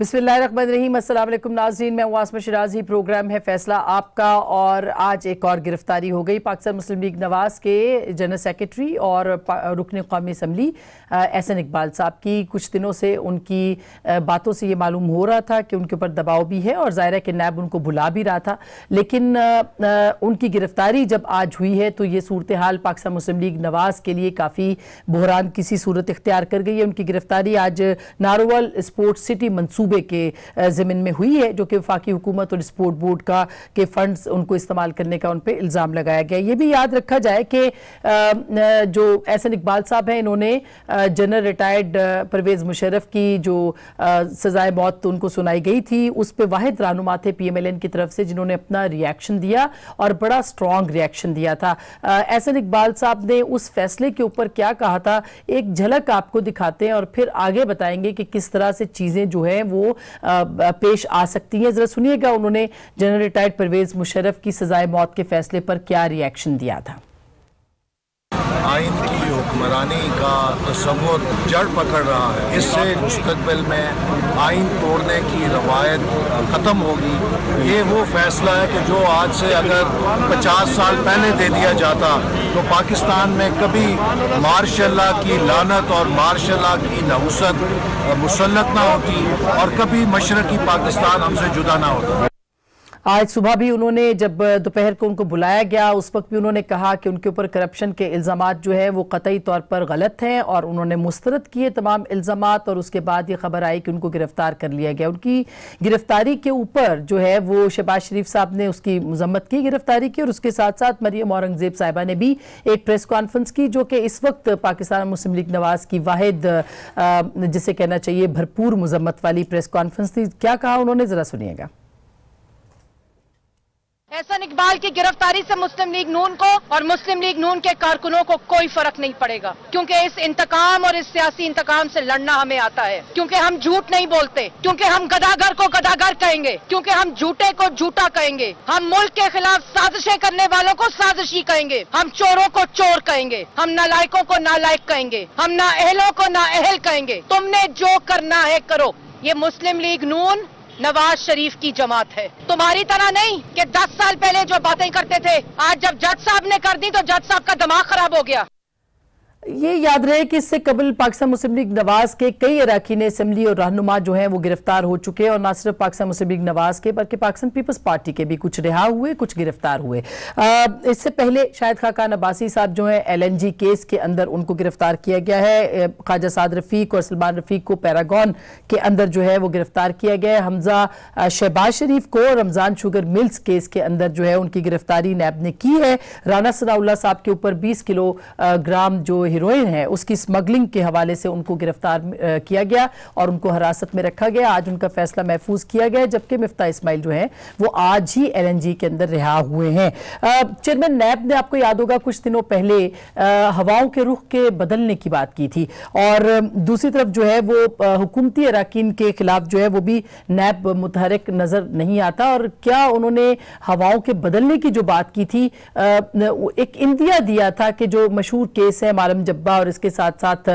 बिस्मिल्लाहिर्रहमानिर्रहीम। अस्सलाम वालेकुम नाज़रीन, मैं आसमा शिराजी। प्रोग्राम है फैसला आपका और आज एक और गिरफ्तारी हो गई पाकिस्तान मुस्लिम लीग नवाज़ के जनरल सेक्रेटरी और रुकन कौमी असम्बली एहसन इकबाल साहब की। कुछ दिनों से उनकी बातों से ये मालूम हो रहा था कि उनके ऊपर दबाव भी है और ज़ाहिर है कि नैब उनको बुला भी रहा था, लेकिन उनकी गिरफ्तारी जब आज हुई है तो ये सूरत हाल पाकिस्तान मुस्लिम लीग नवाज़ के लिए काफ़ी बहरान किसी सूरत इख्तियार कर गई है। उनकी गिरफ्तारी आज नारोवल स्पोर्ट्स सिटी मंसूबे के ज़मीन में हुई है, जो कि वफाकी हुकूमत और स्पोर्ट बोर्ड के फंड्स उनको इस्तेमाल करने का उन पर इल्ज़ाम लगाया गया। ये भी याद रखा जाए कि जो एहसन इकबाल साहब हैं, इन्होंने जनरल रिटायर्ड परवेज़ मुशर्रफ की जो सजाए मौत तो उनको सुनाई गई थी, उस पर वाहिद रहनुमा थे PMLN की तरफ से जिन्होंने अपना रिएक्शन दिया और बड़ा स्ट्रॉन्ग रिएक्शन दिया था। एहसन इकबाल साहब ने उस फैसले के ऊपर क्या कहा था, एक झलक आपको दिखाते हैं और फिर आगे बताएंगे कि किस तरह से चीज़ें जो है वो पेश आ सकती हैं। जरा सुनिएगा उन्होंने जनरल रिटायर्ड परवेज़ मुशर्रफ की सजाए मौत के फैसले पर क्या रिएक्शन दिया था। आइन की हुक्मरानी का तस्वुर जड़ पकड़ रहा है, इससे मुस्तकबिल में आइन तोड़ने की रवायत ख़त्म होगी। ये वो फैसला है कि जो आज से अगर 50 साल पहले दे दिया जाता तो पाकिस्तान में कभी मार्शल लॉ की लानत और मार्शल लॉ की नहुसत मुसल्लत ना होती और कभी मशरकी पाकिस्तान हमसे जुदा ना होता। आज सुबह भी उन्होंने, जब दोपहर को उनको बुलाया गया, उस वक्त भी उन्होंने कहा कि उनके ऊपर करप्शन के इल्ज़ामात जो है वो कतई तौर पर गलत हैं और उन्होंने मुस्तरद किए तमाम इल्ज़ामात और उसके बाद ये खबर आई कि उनको गिरफ्तार कर लिया गया। उनकी गिरफ्तारी के ऊपर जो है वो शहबाज शरीफ साहब ने उसकी मजम्मत की गिरफ्तारी की और उसके साथ साथ मरियम औरंगजेब साहिबा ने भी एक प्रेस कॉन्फ्रेंस की, जो कि इस वक्त पाकिस्तान मुस्लिम लीग नवाज़ की वाहिद जिसे कहना चाहिए भरपूर मजम्मत वाली प्रेस कॉन्फ्रेंस थी। क्या कहा उन्होंने, जरा सुनिएगा। एहसन इकबाल की गिरफ्तारी से मुस्लिम लीग नून को और मुस्लिम लीग नून के कारकुनों को कोई फर्क नहीं पड़ेगा, क्योंकि इस इंतकाम और इस सियासी इंतकाम से लड़ना हमें आता है, क्योंकि हम झूठ नहीं बोलते, क्योंकि हम गदागर को गदागर कहेंगे, क्योंकि हम झूठे को झूठा कहेंगे, हम मुल्क के खिलाफ साजिशें करने वालों को साजिशी कहेंगे, हम चोरों को चोर कहेंगे, हम नालायकों को नालायक कहेंगे, हम नाअहलों को नाअहल कहेंगे। तुमने जो करना है करो। ये मुस्लिम लीग नून नवाज शरीफ की जमात है, तुम्हारी तरह नहीं कि 10 साल पहले जो बातें करते थे आज जब जज साहब ने कर दी तो जज साहब का दिमाग खराब हो गया। ये याद रहे कि इससे कबल पाकिस्तान मुस्लिम लीग नवाज़ के कई अरकान असम्बली और रहनुमा जो हैं वो गिरफ्तार हो चुके हैं और न सिर्फ पाकिस्तान मुस्लिम लीग नवाज़ के बल्कि पाकिस्तान पीपल्स पार्टी के भी कुछ रिहा हुए, कुछ गिरफ्तार हुए। इससे पहले शाहिद खाकान अब्बासी साहब जो हैं LNG केस के अंदर उनको गिरफ्तार किया गया है। ख्वाजा साद रफ़ीक और सलमान रफ़ीक को पैरागॉन के अंदर जो है वो गिरफ्तार किया गया है। हमजा शहबाज शरीफ को रमज़ान शुगर मिल्स केस के अंदर जो है उनकी गिरफ्तारी नैब ने की है। राना सनाउल्लाह साहब के ऊपर 20 किलोग्राम जो हीरोइन है उसकी स्मगलिंग के हवाले से उनको गिरफ्तार किया गया और उनको हिरासत में रखा गया। आज उनका फैसला महफूज किया गया, जबकि मिफ्ता इस्माइल जो है वो आज ही LNG के अंदर रिहा हुए हैं। चेयरमैन नैब ने, आपको याद होगा, कुछ दिनों पहले हवाओं के रुख के बदलने की बात की थी और दूसरी तरफ जो है वो हुकूमती अरकान के खिलाफ जो है वो भी नैब मुतहरिक नजर नहीं आता। और क्या उन्होंने हवाओं के बदलने की जो बात की थी, एक इंदिया दिया था कि जो मशहूर केस है मालम जब्बा और इसके साथ साथ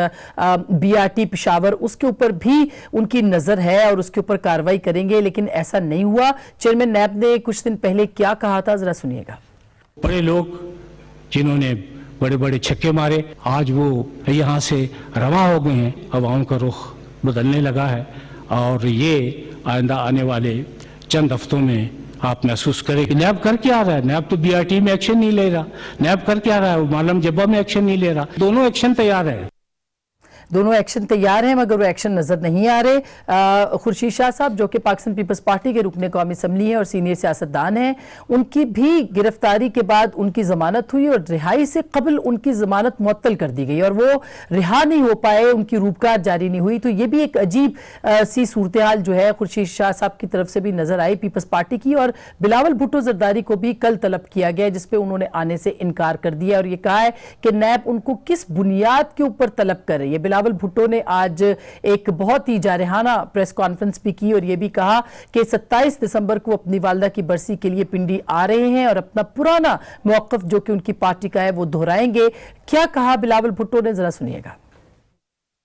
BRT पेशावर, उसके ऊपर भी उनकी नजर है और उसके ऊपर कार्रवाई करेंगे, लेकिन ऐसा नहीं हुआ। चेयरमैन नैब ने कुछ दिन पहले क्या कहा था, जरा सुनिएगा। बड़े लोग जिन्होंने बड़े बड़े छक्के मारे आज वो यहाँ से रवा हो गए हैं, हवाओं का रुख बदलने लगा है और ये आइंदा आने वाले चंद हफ्तों में आप महसूस करें कि नैब कर क्या रहा है। नैब तो BRT में एक्शन नहीं ले रहा, नैब कर क्या रहा है, मालम जब्बा में एक्शन नहीं ले रहा। दोनों एक्शन तैयार है, दोनों एक्शन तैयार हैं, मगर वो एक्शन नजर नहीं आ रहे। खुर्शीद शाह साहब जो कि पाकिस्तान पीपल्स पार्टी के रुकने कौमी असम्बली हैं और सीनियर सियासतदान हैं, उनकी भी गिरफ्तारी के बाद उनकी जमानत हुई और रिहाई से कबल उनकी जमानत मुअत्तल कर दी गई और वो रिहा नहीं हो पाए, उनकी रूपकार जारी नहीं हुई। तो ये भी एक अजीब सी सूरत हाल जो है खुर्शीद शाह साहब की तरफ से भी नजर आई पीपल्स पार्टी की। और बिलावल भुट्टो जरदारी को भी कल तलब किया गया, जिसपे उन्होंने आने से इनकार कर दिया और ये कहा है कि नैब उनको किस बुनियाद के ऊपर तलब कर रही है। बिलावल भुट्टो ने आज एक बहुत ही जारहाना प्रेस कॉन्फ्रेंस भी की और यह भी कहा कि 27 दिसंबर को अपनी वालदा की बरसी के लिए पिंडी आ रहे हैं और अपना पुराना मौक़िफ़ जो कि उनकी पार्टी का है वो दोहराएंगे। क्या कहा बिलावल भुट्टो ने, जरा सुनिएगा।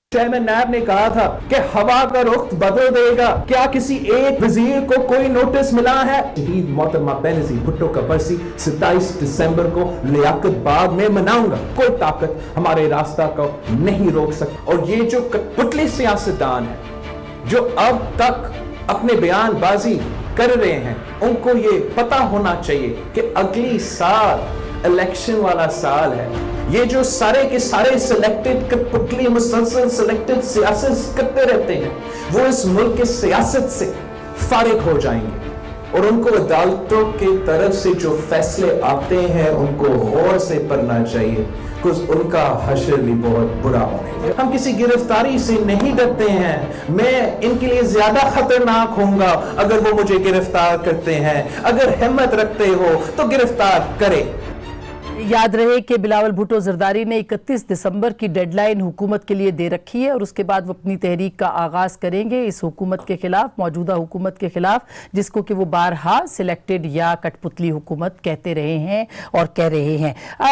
चेयरमैन नैब ने कहा था कि हवा का रुख बदल देगा। क्या किसी एक वजीर को कोई नोटिस मिला है? शहीद मोहतरमा बेनज़ीर भुट्टो का बरसी 27 दिसंबर को लियाकत बाग में मनाऊंगा। कोई ताकत हमारे रास्ता को नहीं रोक सकती। और ये जो कठपुतली सियासतदान है जो अब तक अपने बयानबाजी कर रहे हैं, उनको ये पता होना चाहिए कि अगली साल इलेक्शन वाला साल है। ये जो सारे के सारे सिलेक्टेड कठपुतली मुसलसल सिलेक्टेड सियासत करते रहते हैं, वो इस मुल्क के सियासत से फारिग हो जाएंगे और उनको अदालतों की तरफ से जो फैसले आते हैं उनको गौर से पढ़ना चाहिए, कुछ उनका हश्र भी बहुत बुरा होने। हम किसी गिरफ्तारी से नहीं डरते हैं। मैं इनके लिए ज्यादा खतरनाक होऊंगा अगर वो मुझे गिरफ्तार करते हैं। अगर हिम्मत रखते हो तो गिरफ्तार करें। याद रहे कि बिलावल भुट्टो जरदारी ने 31 दिसंबर की डेडलाइन हुकूमत के लिए दे रखी है और उसके बाद वो अपनी तहरीक का आगाज करेंगे इस हुकूमत के खिलाफ, मौजूदा हुकूमत के खिलाफ, जिसको कि वो बारहा सिलेक्टेड या कठपुतली हुकूमत कहते रहे हैं और कह रहे हैं।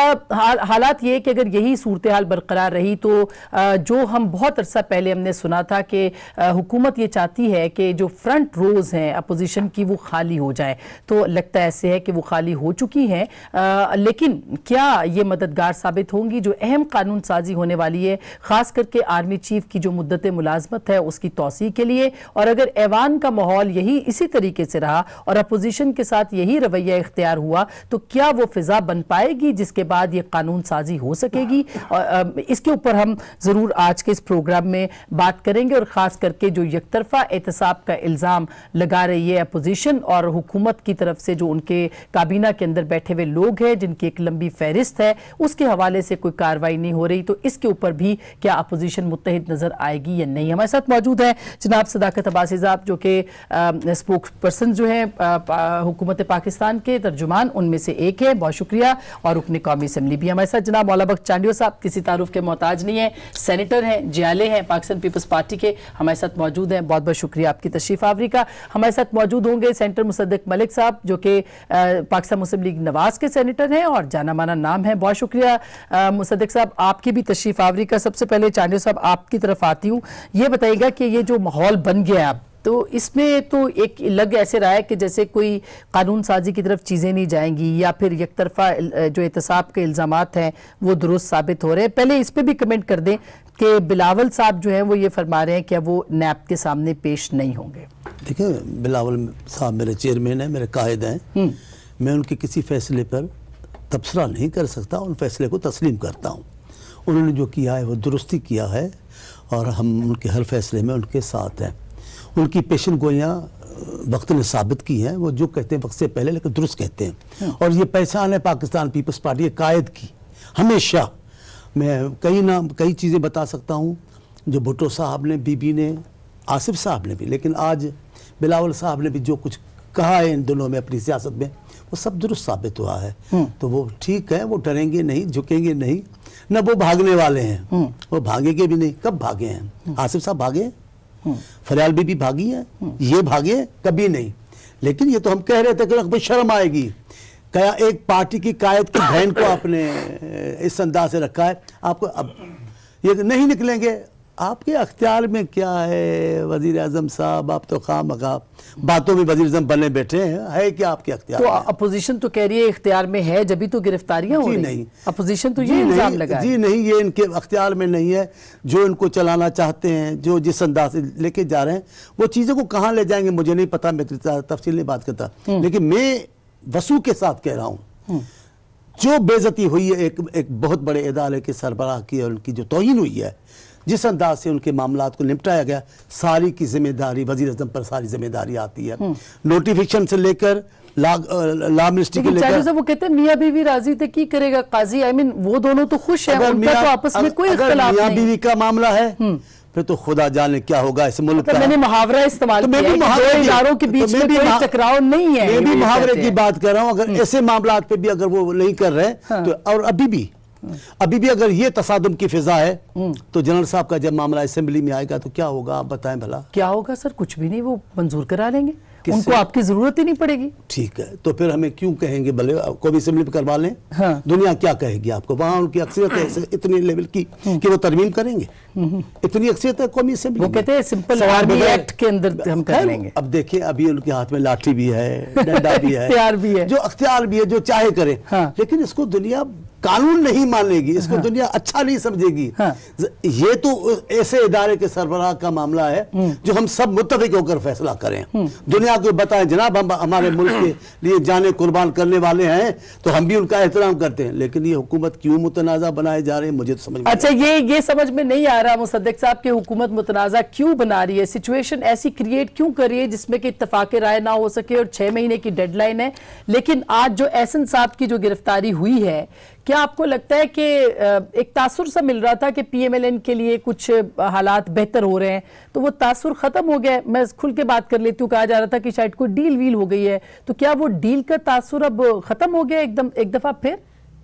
हालात ये कि अगर यही सूरत हाल बरकरार रही तो जो हम बहुत अरसा पहले हमने सुना था कि हुकूमत ये चाहती है कि जो फ्रंट रोज हैं अपोजिशन की वो खाली हो जाए, तो लगता ऐसे है कि वो खाली हो चुकी हैं। लेकिन क्या ये मददगार साबित होंगी? जो अहम कानून साजी होने वाली है, खास करके आर्मी चीफ की जो मुद्दत मुलाजमत है उसकी तौसी के लिए, और अगर ऐवान का माहौल यही इसी तरीके से रहा और अपोजिशन के साथ यही रवैया इख्तियार हुआ तो क्या वो फिजा बन पाएगी जिसके बाद ये कानून साजी हो सकेगी? और इसके ऊपर हम जरूर आज के इस प्रोग्राम में बात करेंगे और खास करके जो यकतरफा एहतसाब का इल्जाम लगा रही है अपोजिशन और हुकूमत की तरफ से, जो उनके काबीना के अंदर बैठे हुए लोग हैं जिनकी एक लंबी फहरिस्त है, उसके हवाले से कोई कार्रवाई नहीं हो रही, तो इसके ऊपर भी क्या अपोजिशन मुत्तहिद नजर आएगी या नहीं? हमारे साथ मौजूद है जनाब सदाकत अब्बासी साहब जो कि स्पोक्स पर्सन जो है हुकूमत पाकिस्तान के तर्जुमान उनमें से एक है, बहुत शुक्रिया, और रुकन कौमी असम्बली भी हमारे साथ जनाब मौला बख्श चांडियो साहब, किसी तारुफ के मोहताज नहीं है, सेनेटर हैं, जियाले हैं, पाकिस्तान पीपल्स पार्टी के, हमारे साथ मौजूद हैं। बहुत बहुत शुक्रिया आपकी तशरीफ आवरी का। हमारे साथ मौजूद होंगे सेनेटर मुसद्दिक मलिक साहब जो कि पाकिस्तान मुस्लिम लीग नवाज के सेनेटर हैं और जाना माना नाम है। बहुत शुक्रिया मुसद्दिक साहब आपकी भी तशरीफ आवरी का। सबसे पहले चांडियो साहब आपकी तरफ आती हूँ, ये बताइएगा कि ये जो माहौल बन गया अब, तो इसमें तो एक लग ऐसे रहा है कि जैसे कोई कानून साजी की तरफ चीज़ें नहीं जाएंगी या फिर यकतरफा जो एहतसाब के इल्ज़ामात हैं वो दुरुस्त साबित हो रहे हैं। पहले इस पर भी कमेंट कर दें कि बिलावल साहब जो हैं वो ये फरमा रहे हैं कि वो नैब के सामने पेश नहीं होंगे। देखिए, बिलावल साहब मेरे चेयरमैन हैं, मेरे कायद हैं, मैं उनके किसी फैसले पर तबसरा नहीं कर सकता, उन फैसले को तस्लीम करता हूँ। उन्होंने जो किया है वो दुरुस्ती किया है और हम उनके हर फैसले में उनके साथ हैं। उनकी पेशन गोइयाँ वक्त ने साबित की हैं, वो जो कहते हैं वक्त से पहले लेकिन दुरुस्त कहते हैं, और ये पहचान है पाकिस्तान पीपल्स पार्टी कायद की। हमेशा मैं कई चीज़ें बता सकता हूँ जो भुट्टो साहब ने, बीबी ने, आसिफ साहब ने भी, लेकिन आज बिलावल साहब ने भी जो कुछ कहा है इन दोनों में अपनी सियासत में, वो सब दुरुस्त साबित हुआ है। तो वो ठीक है, वो डरेंगे नहीं, झुकेंगे नहीं, न वो भागने वाले हैं, वो भागेंगे भी नहीं। कब भागे हैं? आसिफ साहब भागे, फरियाल बीबी भागी है, ये भागे कभी नहीं। लेकिन ये तो हम कह रहे थे कि शर्म आएगी, क्या एक पार्टी की कायद की बहन को आपने इस अंदाज से रखा है, आपको अब ये नहीं निकलेंगे। आपके अख्तियार में क्या है वजीर आजम साहब? आप तो खामखा बातों में वजीर आजम बने बैठे हैं, है क्या आपके अख्तियार? तो अपोजिशन तो कह रही है इख्तियार में है, जब भी तो गिरफ्तारियां हो रही। नहीं, अपोजिशन तो ये इल्जाम लगा जी नहीं, ये इनके अख्तियार में नहीं है। जो इनको चलाना चाहते हैं, जो जिस अंदाज से लेके जा रहे हैं, वो चीज़ों को कहाँ ले जाएंगे मुझे नहीं पता, मैं तफसील नहीं बात करता, लेकिन मैं वसूख के साथ कह रहा हूँ जो बेइज्जती हुई है एक बहुत बड़े इदारे के सरबराह की और उनकी जो तौहीन हुई है, जिस अंदाज से उनके मामलात को निपटाया गया, सारी की जिम्मेदारी वजीर आज़म पर सारी जिम्मेदारी आती है। नोटिफिकेशन से लेकर लॉ मिनिस्ट्री के लेकर, वो कहते हैं मियां बीवी राजी थे की करेगा काजी, आई मीन वो दोनों तो खुश है, उनका तो आपस में कोई इख्तिलाफ नहीं। मियां बीवी का मामला है फिर तो खुदा जाने क्या होगा इस मुल्क का। मैंने मुहावरा इस्तेमाल किया है, दो इदारों के बीच में कोई टकराव नहीं है। मैं भी मुहावरे की बात कर रहा हूँ। अगर ऐसे मामलात पे भी अगर वो नहीं कर रहे तो, और अभी भी अगर ये तसादुम की फिजा है तो जनरल साहब का जब मामला असेंबली में आएगा तो क्या होगा, आप बताएं भला। क्या होगा सर? कुछ भी नहीं, वो मंजूर करा लेंगे। उनको आपकी जरूरत ही नहीं पड़ेगी। ठीक है, तो फिर हमें क्यों कहेंगे भले कौमी असेंबली पे करवा लें। हाँ। दुनिया क्या कहेगी आपको, वहां उनकी अक्सरियत है इतनी लेवल की कि वो तरमीम करेंगे। इतनी अक्सरियत है कौमी असेंबली, वो कहते हैं सिंपल आर्मी एक्ट के अंदर हम कर लेंगे। अब देखिए अभी उनके हाथ में लाठी भी है, डंडा भी है, अख्तियार भी है, जो अख्तियार भी है, जो चाहे करे। हाँ। लेकिन इसको दुनिया कानून नहीं मानेगी, इसको हाँ। दुनिया अच्छा नहीं समझेगी। हाँ। ये तो ऐसे इदारे के सरबराह का मामला है जो हम सब मुत्तफिक होकर फैसला करें, दुनिया को बताएं जनाब हम हमारे मुल्क के लिए जाने कुर्बान करने वाले हैं तो हम भी उनका एहतराम करते हैं। लेकिन ये हुकूमत क्यों मुतनाज़ा बनाए जा रहे हैं मुझे तो समझ में अच्छा ये समझ में नहीं आ रहा मुसद्दिक साहब की हुकूमत मुतनाज़ा क्यों बना रही है, सिचुएशन ऐसी क्रिएट क्यों कर रही है जिसमें कि इत्तफाक राय ना हो सके और 6 महीने की डेडलाइन है। लेकिन आज जो एहसन साहब की जो गिरफ्तारी हुई है, क्या आपको लगता है कि एक तासुर सा मिल रहा था कि PMLN के लिए कुछ हालात बेहतर हो रहे हैं, तो वो तासुर खत्म हो गया? मैं खुल के बात कर लेती हूँ, कहा जा रहा था कि शायद कोई डील वील हो गई है, तो क्या वो डील का तासुर अब खत्म हो गया एकदम एक दफा फिर?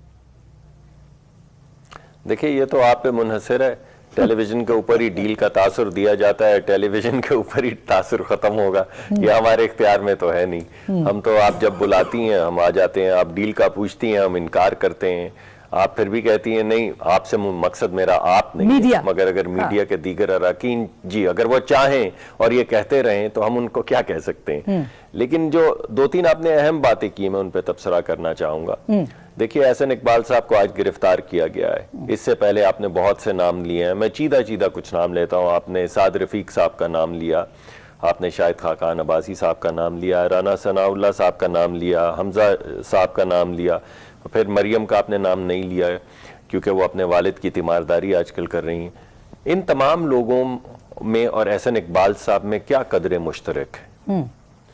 देखिए ये तो आप पे मुनहसर है, टेलीविजन के ऊपर ही डील का तासुर दिया जाता है, टेलीविजन के ऊपर ही तासुर खत्म होगा, ये हमारे इख्तियार में तो है नहीं। हम तो आप जब बुलाती हैं हम आ जाते हैं, आप डील का पूछती हैं हम इनकार करते हैं, आप फिर भी कहती हैं नहीं आपसे मकसद मेरा आप नहीं है। मगर अगर मीडिया के दीगर अरकान जी अगर वो चाहें और ये कहते रहें तो हम उनको क्या कह सकते हैं। लेकिन जो 2-3 आपने अहम बातें की मैं उन पर तबसरा करना चाहूंगा। देखिए एहसन इकबाल साहब को आज गिरफ्तार किया गया है, इससे पहले आपने बहुत से नाम लिए हैं, मैं चीदा कुछ नाम लेता हूँ। आपने साद रफीक साहब का नाम लिया, आपने शाहिद खाकान अब्बासी साहब का नाम लिया, राना सनाउल्लाह साहब का नाम लिया, हमजा साहब का नाम लिया, फिर मरियम का आपने नाम नहीं लिया है क्योंकि वो अपने वालिद की तीमारदारी आजकल कर रही हैं। इन तमाम लोगों में और एहसन इकबाल साहब में क्या कदर मुश्तरक है?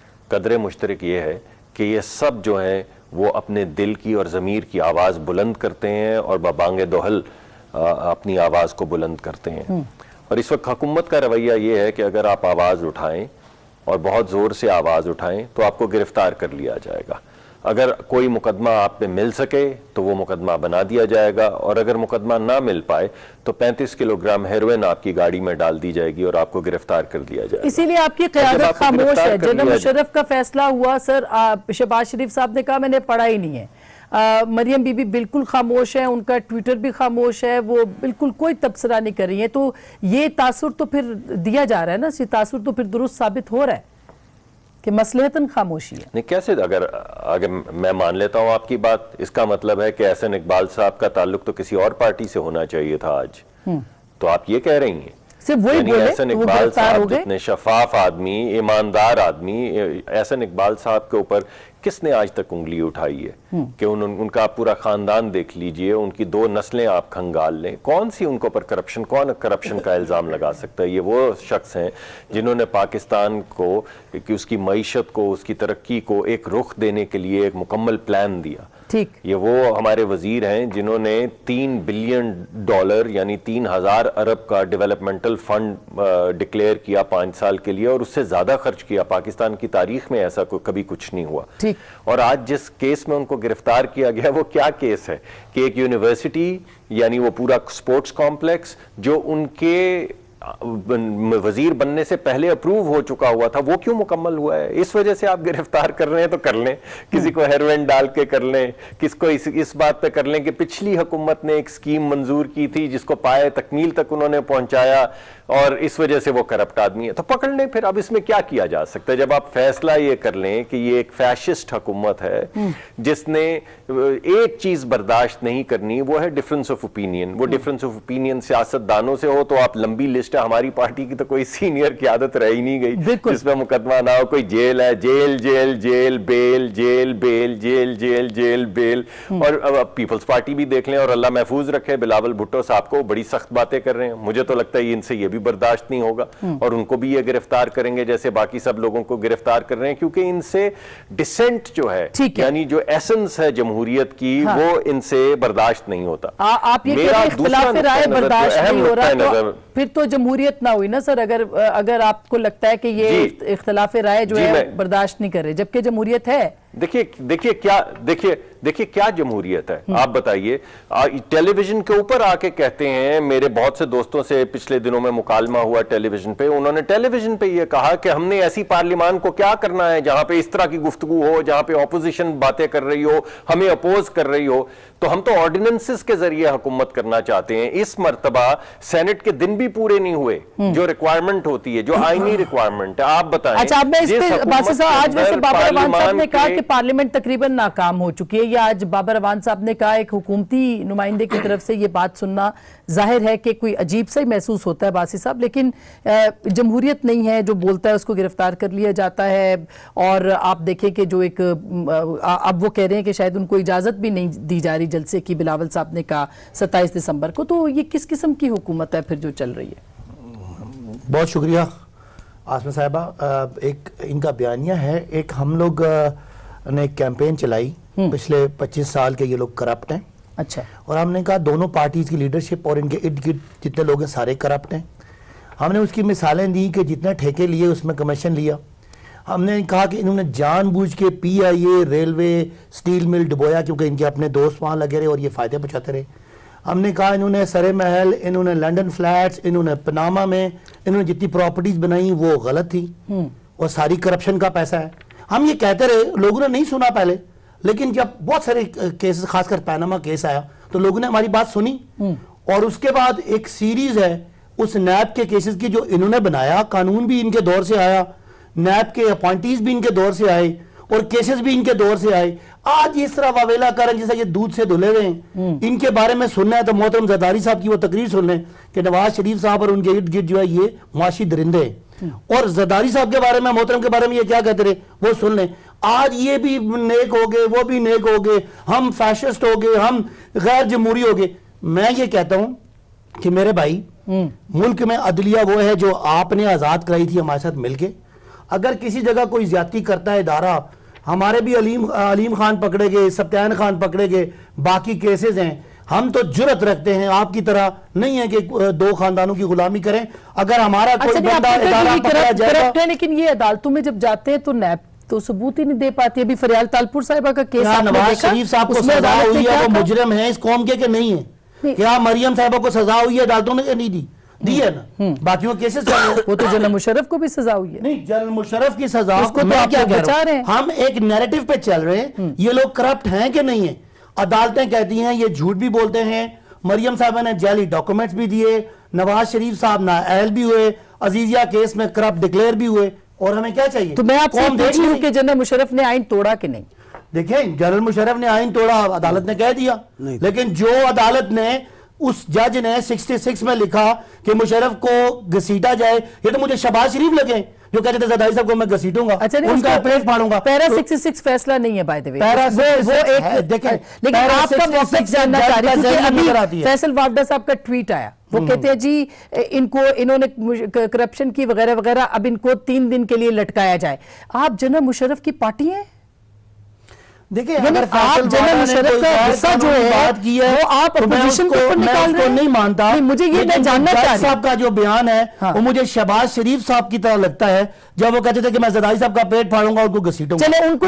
कदर मुश्तरक ये है कि ये सब जो हैं वो अपने दिल की और ज़मीर की आवाज़ बुलंद करते हैं और बबांगे दोहल अपनी आवाज़ को बुलंद करते हैं। और इस वक्त हुकूमत का रवैया ये है कि अगर आप आवाज़ उठाएं और बहुत ज़ोर से आवाज़ उठाएं तो आपको गिरफ्तार कर लिया जाएगा। अगर कोई मुकदमा आप पे मिल सके तो वो मुकदमा बना दिया जाएगा, और अगर मुकदमा ना मिल पाए तो 35 किलोग्राम हेरोइन आपकी गाड़ी में डाल दी जाएगी और आपको गिरफ्तार कर दिया जाएगा। इसीलिए आपकी क़यादत खामोश है। जनरल मुशर्रफ का फैसला हुआ सर, शहबाज शरीफ साहब ने कहा मैंने पढ़ा ही नहीं है, मरियम बीबी बिल्कुल खामोश है, उनका ट्विटर भी खामोश है, वो बिल्कुल कोई तबसरा नहीं कर रही है। तो ये तासुर तो फिर दिया जा रहा है ना, ये तासुर तो फिर दुरुस्त साबित हो रहा है कि मसलहतन खामोशी है। नहीं कैसे, अगर मैं मान लेता हूं आपकी बात, इसका मतलब है कि एहसन इकबाल साहब का ताल्लुक तो किसी और पार्टी से होना चाहिए था आज, तो आप ये कह रही हैं सिर्फ वही बोले एहसन इकबाल साहब जितने शफाफ आदमी, ईमानदार आदमी, एहसन इकबाल साहब के ऊपर किसने आज तक उंगली उठाई है कि उनका पूरा खानदान देख लीजिए, उनकी 2 नस्लें आप खंगाल लें, कौन सी उनको पर करप्शन, कौन करप्शन का इल्ज़ाम लगा सकता है? ये वो शख्स हैं जिन्होंने पाकिस्तान को कि उसकी मईशत को, उसकी तरक्की को एक रुख देने के लिए एक मुकम्मल प्लान दिया। ठीक, ये वो हमारे वजीर हैं जिन्होंने $3 बिलियन यानी 3000 अरब का डेवलपमेंटल फंड डिक्लेयर किया 5 साल के लिए, और उससे ज्यादा खर्च किया। पाकिस्तान की तारीख में ऐसा कभी कुछ नहीं हुआ। ठीक। और आज जिस केस में उनको गिरफ्तार किया गया वो क्या केस है कि एक यूनिवर्सिटी यानी वो पूरा स्पोर्ट्स कॉम्प्लेक्स जो उनके वजीर बनने से पहले अप्रूव हो चुका हुआ था, वो क्यों मुकम्मल हुआ है? इस वजह से आप गिरफ्तार कर रहे हैं तो कर लें, किसी को हेरोइन डाल के कर लें, किसको इस बात पे कर लें कि पिछली हुकूमत ने एक स्कीम मंजूर की थी जिसको पाए तकमील तक उन्होंने पहुंचाया और इस वजह से वो करप्ट आदमी है, तो पकड़ लें। फिर अब इसमें क्या किया जा सकता है? जब आप फैसला ये कर लें कि ये एक फैशिस्ट हुकूमत है जिसने एक चीज बर्दाश्त नहीं करनी, वो है डिफरेंस ऑफ ओपिनियन। वो डिफरेंस ऑफ ओपिनियन सियासतदानों से हो तो आप लंबी लिस्ट है, हमारी पार्टी की तो कोई सीनियर क़यादत रह ही नहीं गई जिसमें मुकदमा ना हो, कोई जेल है, jail jail jail bail jail bail jail jail jail bail. और अब पीपल्स पार्टी भी देख लें और अल्लाह महफूज रखे, बिलावल भुट्टो साहब को बड़ी सख्त बातें कर रहे हैं, मुझे तो लगता है इनसे ये भी बर्दाश्त नहीं होगा और उनको भी ये गिरफ्तार करेंगे जैसे बाकी सब लोगों को गिरफ्तार कर रहे हैं, क्योंकि इनसे डिसेंट जो है यानी जो एसेंस है जमहूरियत की, वो इनसे बर्दाश्त नहीं होता। आप ये कह रहे हैं इख्तिलाफ राय बर्दाश्त नहीं हो रहा, तो फिर तो जमहूरियत ना हुई ना सर। अगर आपको लगता है कि ये इख्तिलाफ राय जो है बर्दाश्त नहीं कर रहे, जबकि जमहूरियत है। देखिए क्या जमहूरियत है, आप बताइए। टेलीविजन के ऊपर आके कहते हैं, मेरे बहुत से दोस्तों से पिछले दिनों में मुकालमा हुआ टेलीविजन पे, उन्होंने टेलीविजन पे ये कहा कि हमने ऐसी पार्लियामान को क्या करना है जहां पे इस तरह की गुफ्तगू हो, जहां पे ऑपोजिशन बातें कर रही हो, हमें अपोज कर रही हो। तो हम तो ऑर्डिनेंसेस के जरिए हुकूमत करना चाहते हैं। इस मर्तबा सेनेट के दिन भी पूरे नहीं हुए जो रिक्वायरमेंट होती है, जो आईनी रिक्वायरमेंट है। आप बताएं। अच्छा, अब मैं इस पे बासिर साहब, आज वैसे बाबर अवान साहब ने कहा कि पार्लियामेंट तकरीबन नाकाम हो चुकी है। या आज बाबर अवान साहब ने कहा, एक हुकूमती नुमाइंदे की तरफ से ये बात सुनना जाहिर है कि कोई अजीब सा ही महसूस होता है बासिर साहब, लेकिन जमहूरियत नहीं है, जो बोलता है उसको गिरफ्तार कर लिया जाता है। और आप देखें कि जो एक अब वो कह रहे हैं कि शायद उनको इजाजत भी नहीं दी जा रही जलसे की, बिलावल साहब ने कहा 27 दिसंबर को। तो ये किस किस्म की हुकूमत है फिर जो चल रही है? बहुत शुक्रिया आसमा साहिबा। एक इनका बयानिया है, एक हम लोग ने एक कैंपेन चलाई पिछले 25 साल के ये लोग करप्ट हैं। अच्छा। और हमने कहा दोनों पार्टीज की लीडरशिप और इनके इर्द गिर्द जितने लोग हैं सारे करप्ट हैं। हमने उसकी मिसालें दी कि जितने ठेके लिए उसमें कमीशन लिया। हमने कहा कि इन्होंने जानबूझ के PIA, रेलवे, स्टील मिल डुबोया क्योंकि इनके अपने दोस्त वहाँ लगे रहे और ये फ़ायदे पहुँचाते रहे। हमने कहा इन्होंने सरे महल, इन्होंने लंदन फ्लैट्स, इन्होंने पनामा में इन्होंने जितनी प्रॉपर्टीज़ बनाई वो गलत थी और सारी करप्शन का पैसा है। हम ये कहते रहे, लोगों ने नहीं सुना पहले, लेकिन जब बहुत सारे केसेस खासकर पनामा केस आया तो लोगों ने हमारी बात सुनी। और उसके बाद एक सीरीज है उस नैब के केसेस की जो इन्होंने बनाया। कानून भी इनके दौर से आया, नैब के अपॉइंटीज भी इनके दौर से आए और केसेस भी इनके दौर से आए। आज इस तरह वावेला करें जैसा ये दूध से धुले हुए हैं। इनके बारे में सुनना है तो मोहतरम जरदारी साहब की वो तकरीर सुन लें कि नवाज शरीफ साहब और उनके इर्द गिर्द जो है ये मुआशी दरिंदे हैं। और जरदारी साहब के बारे में, मोहतरम के बारे में ये क्या कहते रहे वो सुन लें। आज ये भी नेक हो गए, वो भी नेक हो गए, हम फैशिस्ट हो गए, हम गैर जमहूरी हो गए। मैं ये कहता हूं कि मेरे भाई, मुल्क में अदलिया वो है जो आपने आजाद कराई थी हमारे साथ मिलके। अगर किसी जगह कोई ज्यादती करता है इदारा, हमारे भी अलीम खान पकड़े गए, सत्यान खान पकड़े गए, बाकी केसेस हैं। हम तो जुर्रत रखते हैं, आपकी तरह नहीं है कि दो खानदानों की गुलामी करें। अगर हमारा कोई बंदा इदारा पकड़ा जाएगा, लेकिन ये अदालतों में जब जाते हैं तो नैब तो सबूत ही नहीं दे पाती। अभी फरियाल तालपुर साहिबा का केस, नवाज शरीफ साहब को सजा हुई है, वो मुजरिम है इस कौम के कि नहीं है? क्या मरियम साहिबा को सजा हुई है अदालतों ने? नहीं दी है ना। बाकियों केसेस वो तो जनरल मुशर्रफ को भी सजा हुई है। नहीं, जनरल मुशर्रफ की सजा उसको तो आप क्या बचा रहे हैं? हम एक नैरेटिव पे चल रहे हैं, ये लोग करप्ट हैं कि नहीं है। अदालतें कहती हैं ये झूठ भी बोलते हैं। मरियम साहबा ने जाली डॉक्यूमेंट्स भी दिए, नवाज शरीफ साहब नाअहल भी हुए, अजीजिया केस में करप्ट डिक्लेयर भी हुए। और हमें क्या चाहिए? तो मैं आपसे पूछ रही हूं कि जनरल मुशर्रफ ने आइन तोड़ा कि नहीं? देखिए, जनरल मुशर्रफ ने आइन तोड़ा, अदालत ने कह दिया। लेकिन जो अदालत ने, उस जज ने 66 में लिखा कि मुशर्रफ को घसीटा जाए, ये तो मुझे शहबाज शरीफ लगे जो कहते थे जरदारी साहब को मैं घसीटूंगा, उनका पेट फाड़ूंगा। पैरा 66 फैसला नहीं है बाय द वे, पैरा वो एक देखें। लेकिन आपका मौक़िफ़ जानना चाह रही हूं कि अभी फैसल वावडा साहब का ट्वीट आया, वो कहते हैं जी इन्होंने करप्शन की वगैरह वगैरह, अब इनको 3 दिन के लिए लटकाया जाए। आप जनरल मुशर्रफ की पार्टी है? देखिए, अगर आप जनरल मुशर्रफ का हिस्सा जो है बात की है, वो आप अपोजिशन को निकाल रहे हैं। नहीं मानता। मुझे ये मैं जानना चाह रहा हूं, साहब का जो बयान है वो मुझे शहबाज शरीफ साहब की तरह लगता है जब वो कहते थे कि मैं जरदारी साहब का पेट फाड़ूंगा और उनको घसीटूंगा। चले उनको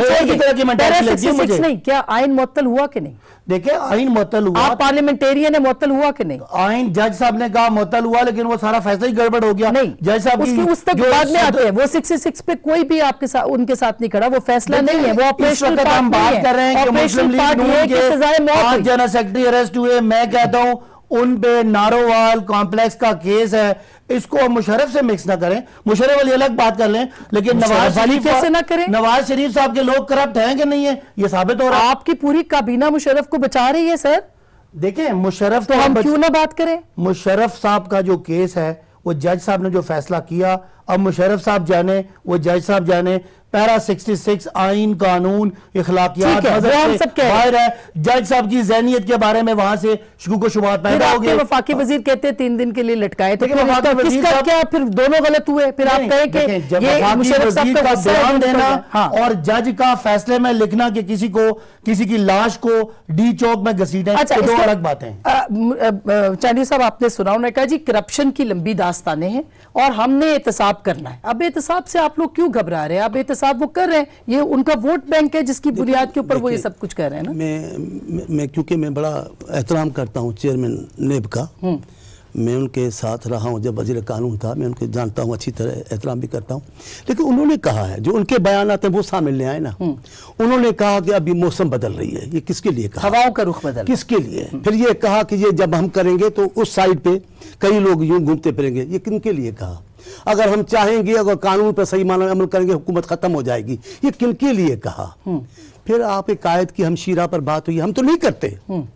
नहीं, क्या आइन मुअत्तल हुआ कि नहीं? देखिए, आइन मुअत्तल हुआ। आप पार्लियामेंटेरियन है, मुअत्तल हुआ कि नहीं? आइन जज साहब ने कहा मुअत्तल हुआ, लेकिन वो सारा फैसला ही गड़बड़ हो गया। नहीं, जज साहब उस तक बाद में आते हैं। वो 66 पे कोई भी आपके साथ, उनके साथ नहीं खड़ा, वो फैसला नहीं है, वो ऑपरेशनल हम बात कर रहे हैं कि मुस्लिम लीग नून के 5 जनरल सेक्रेटरी अरेस्ट हुए। मैं कहता हूं उन पे नारोवाल कॉम्प्लेक्स का केस है, इसको मुशर्रफ से मिक्स ना करें। मुशर्रफ वाली अलग बात कर लें, लेकिन नवाज शरीफ कैसे ना करें? नवाज शरीफ साहब के लोग करप्ट हैं कि नहीं है, ये साबित हो रहा है। आपकी पूरी काबीना मुशर्रफ को बचा रही है सर। देखें, मुशर्रफ तो हम क्यों ना बात करें? मुशर्रफ साहब का जो केस है, वो जज साहब ने जो फैसला किया, अब मुशर्रफ साहब जाने, वो जज साहब जाने। पैरा 66 आइन, कानून, इखलाकियात बाहर है। जज साहब की ज़हनियत के बारे में वहां से शुकूक शुबहात पैदा हो गए। वफाकी वजीर कहते हैं 3 दिन के लिए लटकाए, तो किसका क्या फिर दोनों गलत हुए? फिर आप कहें कि ये मुशर्रफ साहब का बयान देना और जज का फैसले में लिखना कि किसी की लाश को डी चौक में घसीटें, तो दो अलग बातें। चांदी साहब, आपने सुना, उन्होंने कहा जी करप्शन की लंबी दास्तानें हैं और हमने एहतसाब करना है। अब एहतसाब से आप लोग क्यों घबरा रहे हैं? अब एहतसाब साहब वो कर रहे हैं, ये उनका वोट बैंक है जिसकी बुनियाद के ऊपर वो ये सब कुछ कर रहे हैं ना। मैं क्योंकि मैं बड़ा एहतराम करता हूँ चेयरमैन नेब का, मैं उनके साथ रहा हूँ जब वज़ीर कानून था, मैं उनको जानता हूँ अच्छी तरह, एहतराम भी करता हूँ। लेकिन उन्होंने कहा है, जो उनके बयानात हैं वो सामने ले आए ना, उन्होंने कहा कि अभी मौसम बदल रही है, ये किसके लिए कहा? हवाओं का रुख बदल, किसके लिए? फिर ये कहा कि ये जब हम करेंगे तो उस साइड पे कई लोग यूं घूमते फिरेंगे, ये किनके लिए कहा? अगर हम चाहेंगे, अगर कानून पर सही माना अमल करेंगे हुकूमत खत्म हो जाएगी, ये किनके लिए कहा? फिर आप एक आयत की हमशीरा पर बात हुई, हम तो नहीं करते,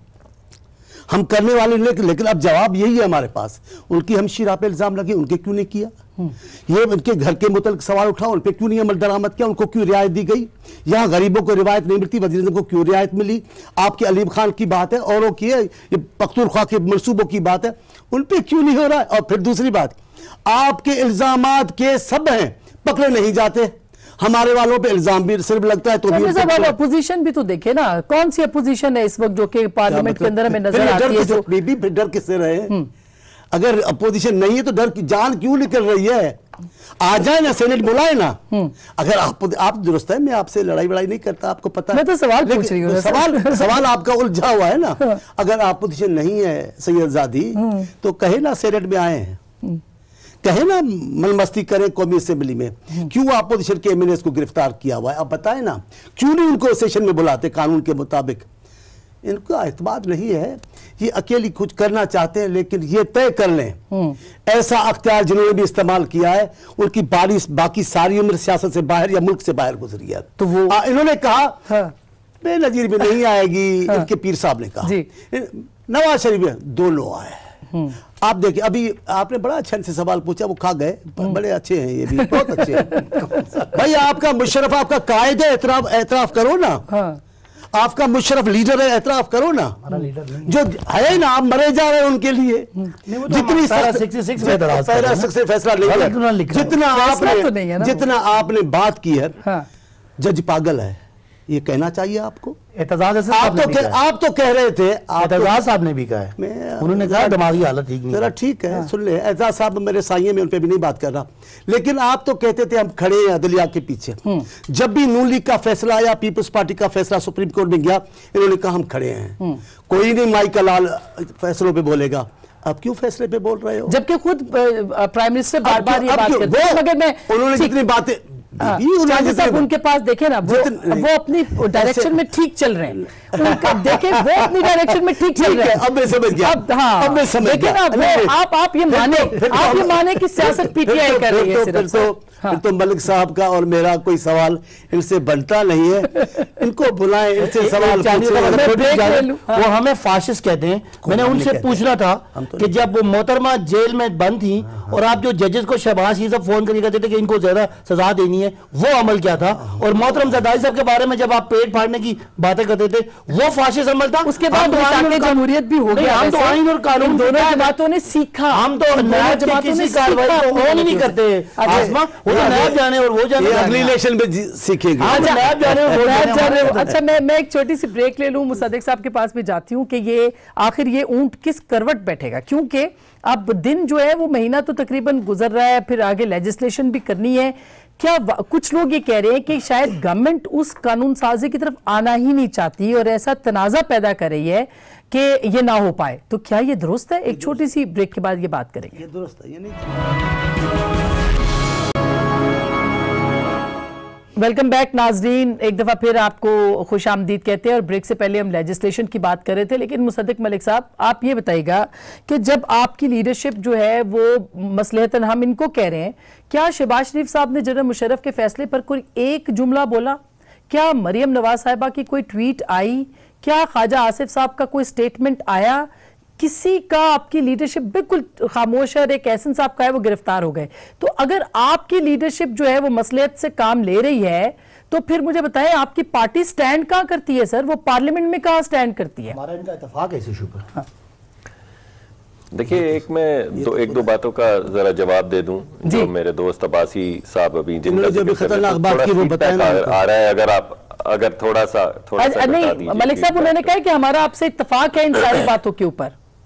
हम करने वाले, लेकिन अब जवाब यही है हमारे पास। उनकी हमशीरा पे इल्जाम लगे, उनके क्यों नहीं किया? ये उनके घर के मुतल्लिक सवाल उठा, उन पे क्यों नहीं अमल दरामद किया? उनको क्यों रियायत दी गई? यहाँ गरीबों को रिवायत नहीं मिलती, वज़ीर को क्यों रियायत मिली? आपके अलीम खान की बात है, औरों की है, ये पख्तूनख्वा के मनसूबों की बात है, उन पे क्यों नहीं हो रहा है? और फिर दूसरी बात, आपके इल्जामात के सब हैं, पकड़े नहीं जाते, हमारे वालों पे इल्जाम भी सिर्फ लगता है तो भी। अपोजिशन भी तो देखे ना, कौन सी अपोजिशन है इस वक्त जो कि पार्लियामेंट के अंदर हमें नजर आती है? जो डर किससे रहे? अगर अपोजिशन नहीं है तो डर की जान क्यों निकल रही है? आ जाए ना, सेनेट बुलाए ना। अगर आप दुरुस्त है, मैं आपसे लड़ाई वड़ाई नहीं करता, आपको पता है, मैं तो सवाल पूछ रही हूँ। सवाल आपका उलझा हुआ है ना। अगर अपोजिशन नहीं है सैयदजादी, तो कहे ना सेनेट में आए हैं, कहे ना मनमस्ती करें कौमी असेंबली में। क्यों अपोजिशन के एमएलए को गिरफ्तार किया हुआ है, अब बताएं ना, क्यों नहीं उनको सेशन में बुलाते कानून के मुताबिक? इनका एतमाद नहीं है, ये अकेली कुछ करना चाहते हैं, लेकिन ये तय कर लें ऐसा अख्तियार जिन्होंने भी इस्तेमाल किया है, उनकी बाकी सारी उम्र सियासत से बाहर या मुल्क से बाहर गुजरी है। तो वो इन्होंने कहा बेनजीर भी नहीं आएगी, इनके पीर साहब ने कहा, नवाज शरीफ में दोनों आए। आप देखिए, अभी आपने बड़ा अच्छा से सवाल पूछा, वो खा गए, बड़े अच्छे हैं ये भी, बहुत अच्छे हैं। भाई आपका मुशर्रफ, आपका कायद है, एतराफ करो ना। आपका मुशर्रफ लीडर है, एतराफ करो ना। जो है ना, आप मरे जा रहे हैं उनके लिए। जितनी फैसला नहीं, जितना आपने बात की है, जज पागल है, ये कहना चाहिए आपको। आप तो कह रहे थे, एतजाज साहब ने भी कहा है, उन्होंने कहा दिमागी हालत ठीक नहीं। ठीक है, सुन ले, एतजाज साहब मेरे साइए में, उन पे भी नहीं बात कर रहा, लेकिन आप तो कहते थे हम खड़े हैं अदलिया के पीछे। जब भी नून लीग का फैसला आया, पीपल्स पार्टी का फैसला सुप्रीम कोर्ट में गया, इन्होंने कहा हम खड़े हैं, कोई नहीं माइक लाल फैसलों पे बोलेगा। अब क्यों फैसले पे बोल रहे हो? जबकि खुद प्राइम मिनिस्टर बार-बार ये बात करते हैं, मगर मैं उन्होंने जितनी बातें उनके पास देखे ना, वो अपनी डायरेक्शन में ठीक चल रहे हैं, उनका देखे वो अपनी डायरेक्शन में ठीक चल रहे हैं। अब मैं समझ गया, अब मैं समझ गया। देखिए ना, आप ये माने कि सियासत पीटीआई कर रही है। फिर तो मलिक साहब का और मेरा कोई सवाल इनसे बनता नहीं है, इनको बुलाएं, इनसे सवाल वो हमें फाशिस्ट कहते हैं। मैंने उनसे पूछना था कि जब मोहतरमा जेल में बंद थी और आप जो जजेस को शहबाज शरीफ साहब फोन करके कहते थे कि इनको ज्यादा सजा देनी है, वो अमल क्या था? और मोहतरम जरदारी साहब के बारे में जब आप पेट फाड़ने की बातें करते थे, वो फाशिस्ट अमल था। उसके बाद जमहूरियत भी हो गया। हम तो आइन और कानून दोनों जमातों ने सीखा, हम तो किसी कार्रवाई को ऑन ही नहीं करते। आसमा नैब जाने और वो जाने, अगली इलेक्शन में सीखेंगे। अच्छा, मैं एक छोटी सी ब्रेक ले लूं, मुसद्दिक साहब के पास भी जाती हूं कि ये आखिर ये ऊंट किस करवट बैठेगा, क्योंकि अब दिन जो है वो महीना तो तकरीबन गुजर रहा है, फिर आगे लेजिस्लेशन भी करनी है। क्या कुछ लोग ये कह रहे हैं कि शायद गवर्नमेंट उस कानून साजी की तरफ आना ही नहीं चाहती और ऐसा तनाजा पैदा कर रही है कि ये ना हो पाए, तो क्या ये दुरुस्त है? एक छोटी सी ब्रेक के बाद ये बात करेंगे। ये दुरुस्त है, ये नहीं। वेलकम बैक नाजरीन, एक दफ़ा फिर आपको खुश आमदीद कहते हैं। और ब्रेक से पहले हम लेजिस्लेशन की बात कर रहे थे, लेकिन मुसद्दिक मलिक साहब, आप ये बताइएगा कि जब आपकी लीडरशिप जो है वो मसलहतन हम इनको कह रहे हैं, क्या शहबाज शरीफ साहब ने जनरल मुशर्रफ के फैसले पर कोई एक जुमला बोला? क्या मरियम नवाज साहिबा की कोई ट्वीट आई? क्या ख्वाजा आसिफ साहब का कोई स्टेटमेंट आया? किसी का आपकी लीडरशिप बिल्कुल खामोश है। एक एहसन साहब का है वो गिरफ्तार हो गए। तो अगर आपकी लीडरशिप जो है वो मसलियत से काम ले रही है, तो फिर मुझे बताएं आपकी पार्टी स्टैंड कहां करती है सर? वो पार्लियामेंट में कहां स्टैंड करती है? हमारा इनका इत्तेफाक है इस इशू पर। देखिए, एक दो बातों का जरा जवाब दे दूं जो मेरे दोस्त अब्बासी साहब अभी जिनका खतरनाक बात की वो बताएं आ रहा है, अगर थोड़ा सा नहीं, मलिक साहब उन्होंने कहा कि हमारा आपसे इत्तेफाक है इन सारी बातों के ऊपर।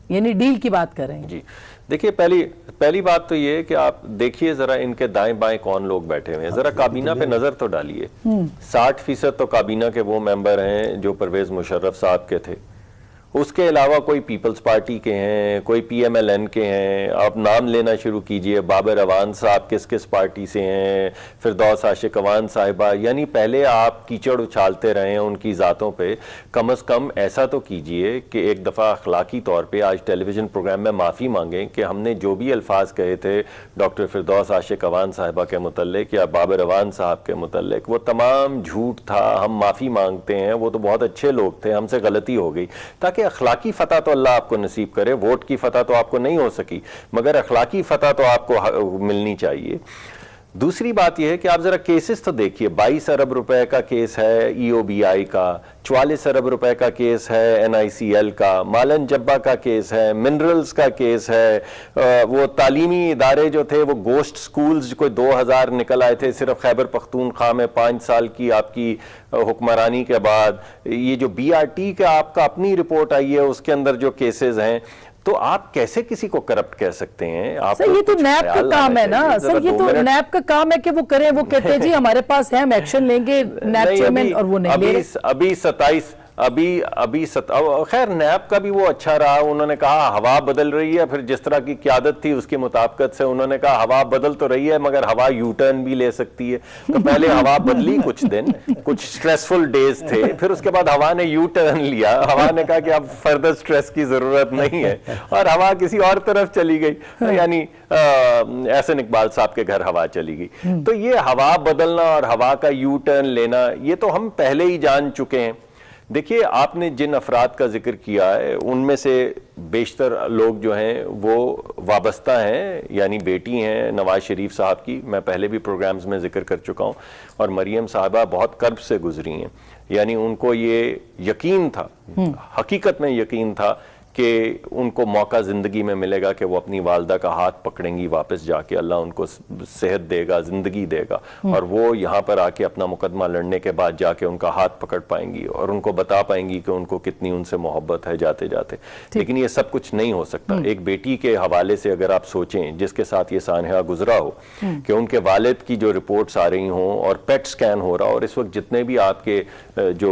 यानी डील की बात कर रहे हैं। जी देखिए, पहली बात तो ये है कि आप देखिए जरा इनके दाएं बाएं कौन लोग बैठे हुए हैं, जरा काबीना पे नजर तो डालिए। 60% तो काबीना के वो मेंबर हैं जो परवेज मुशर्रफ साहब के थे, उसके अलावा कोई पीपल्स पार्टी के हैं, कोई PMLN के हैं, आप नाम लेना शुरू कीजिए। बाबर अवान साहब किस किस पार्टी से हैं, फिरदौस आशिक अवान साहिबा, यानी पहले आप कीचड़ उछालते रहे हैं उनकी ज़ातों पे, कम अज़ कम ऐसा तो कीजिए कि एक दफ़ा अखलाकी तौर पे आज टेलीविज़न प्रोग्राम में माफ़ी मांगें कि हमने जो भी अल्फाज कहे थे डॉक्टर फिरदौस आशिक अवान साहिबा के मुतल्लिक या बाबर अवान साहब के मुतल्लिक, वो तमाम झूठ था, हम माफ़ी मांगते हैं, वो तो बहुत अच्छे लोग थे, हमसे गलती हो गई। ताकि अखलाकी फतह तो अल्लाह आपको नसीब करे, वोट की फतह तो आपको नहीं हो सकी, मगर अखलाकी फतह तो आपको मिलनी चाहिए। दूसरी बात यह है कि आप जरा केसेस तो देखिए, 22 अरब रुपए का केस है EOBI का, 44 अरब रुपए का केस है NICL का, मालन जब्बा का केस है, मिनरल्स का केस है, वो तालीमी इदारे जो थे वो गोश्त स्कूल्स कोई 2000 निकल आए थे सिर्फ खैबर पख्तूनख्वा में 5 साल की आपकी हुक्मरानी के बाद। ये जो BRT का आपका अपनी रिपोर्ट आई है उसके अंदर जो केसेस हैं, तो आप कैसे किसी को करप्ट कह सकते हैं? आप सर ये तो नैब का काम है ना सर, ये तो नैब का काम है कि वो करें, वो कहते हैं जी हमारे पास है, हम एक्शन लेंगे नैब चेयरमैन, और वो नहीं ले रहे। अभी खैर नैब का भी वो अच्छा रहा, उन्होंने कहा हवा बदल रही है, फिर जिस तरह की क़यादत थी उसके मुताबिकत से उन्होंने कहा हवा बदल तो रही है मगर हवा यू टर्न भी ले सकती है। तो पहले हवा बदली कुछ दिन, कुछ स्ट्रेसफुल डेज थे, फिर उसके बाद हवा ने यू टर्न लिया, हवा ने कहा कि अब फर्दर स्ट्रेस की जरूरत नहीं है, और हवा किसी और तरफ चली गई, यानी एहसन इकबाल साहब के घर हवा चली गई। तो ये हवा बदलना और हवा का यू टर्न लेना ये तो हम पहले ही जान चुके हैं। देखिए, आपने जिन अफराद का जिक्र किया है उनमें से बेशतर लोग जो हैं वो वाबस्ता हैं, यानी बेटी हैं नवाज शरीफ साहब की, मैं पहले भी प्रोग्राम्स में जिक्र कर चुका हूं, और मरियम साहबा बहुत कर्ब से गुजरी हैं, यानी उनको ये यकीन था, हकीकत में यकीन था कि उनको मौका ज़िंदगी में मिलेगा कि वो अपनी वालदा का हाथ पकड़ेंगी वापस जाके, अल्लाह उनको सेहत देगा, ज़िंदगी देगा, और वो यहाँ पर आके अपना मुकदमा लड़ने के बाद जाके उनका हाथ पकड़ पाएंगी और उनको बता पाएंगी कि उनको कितनी उनसे मोहब्बत है जाते जाते। लेकिन ये सब कुछ नहीं हो सकता। एक बेटी के हवाले से अगर आप सोचें जिसके साथ ये सानहा गुजरा हो कि उनके वालिद की जो रिपोर्ट्स आ रही हों और पेट स्कैन हो रहा हो, और इस वक्त जितने भी आपके जो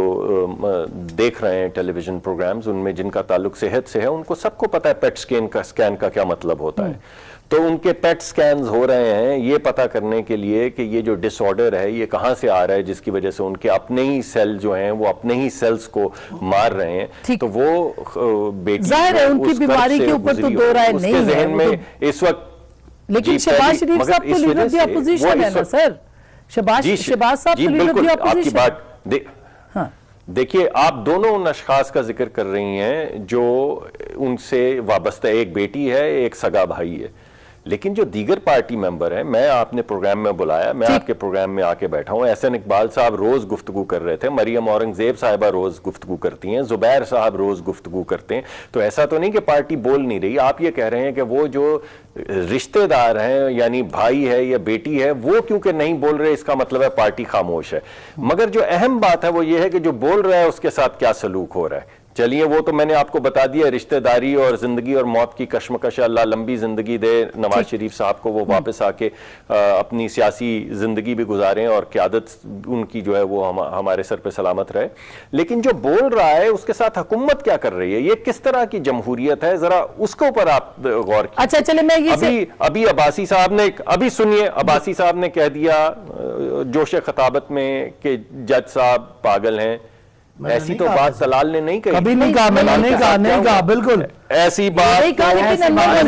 देख रहे हैं टेलीविजन प्रोग्राम्स उनमें जिनका ताल्लुक सेहत है, उनको सबको पता है पेट स्कैन का क्या मतलब होता है। तो उनके पेट स्कैन्स हो रहे हैं ये पता करने के लिए कि ये जो डिसऑर्डर है ये कहां से आ रहा है, जिसकी वजह से उनके अपने ही सेल जो हैं वो अपने ही सेल्स को मार रहे हैं। तो वो बेटी जाहिर है उनकी बीमारी के ऊपर तो दो राय नहीं है जहन में इस वक्त। लेकिन शहबाज शरीफ साहब तो लीडर ऑफ द अपोजिशन है ना सर, शहबाज साहब तो लीडर ऑफ द अपोजिशन। आपकी बात देखिए, आप दोनों उन अशखास का जिक्र कर रही हैं जो उनसे वाबस्ता, एक बेटी है एक सगा भाई है, लेकिन जो दीगर पार्टी मेंबर हैं, मैं आपने प्रोग्राम में बुलाया, मैं आपके प्रोग्राम में आके बैठा हूं, एहसन इकबाल साहब रोज गुफ्तगू कर रहे थे, मरियम औरंगजेब साहिबा रोज गुफ्तगू करती हैं, जुबैर साहब रोज गुफ्तगू करते हैं। तो ऐसा तो नहीं कि पार्टी बोल नहीं रही, आप ये कह रहे हैं कि वो जो रिश्तेदार हैं यानी भाई है या बेटी है वो क्योंकि नहीं बोल रहे इसका मतलब है पार्टी खामोश है। मगर जो अहम बात है वो ये है कि जो बोल रहा है उसके साथ क्या सलूक हो रहा है। चलिए वो तो मैंने आपको बता दिया, रिश्तेदारी और जिंदगी और मौत की कश्मकश, अल्लाह लंबी जिंदगी दे नवाज शरीफ साहब को, वो वापस आके अपनी सियासी जिंदगी भी गुजारें और क़यादत उनकी जो है वो हमारे सर पे सलामत रहे। लेकिन जो बोल रहा है उसके साथ हुकूमत क्या कर रही है, ये किस तरह की जमहूरियत है, जरा उसके ऊपर आप गौर कीजिए। अच्छा चले मैं ये अभी अब्बासी साहब ने, अभी सुनिए, अब्बासी साहब ने कह दिया जोश खताबत में कि जज साहब पागल हैं। ऐसी तो बात सलाल ने नहीं कही, कभी नहीं कहा, मैंने नहीं कहा, बिल्कुल ऐसी बात नहीं कहा, लेकिन अनवर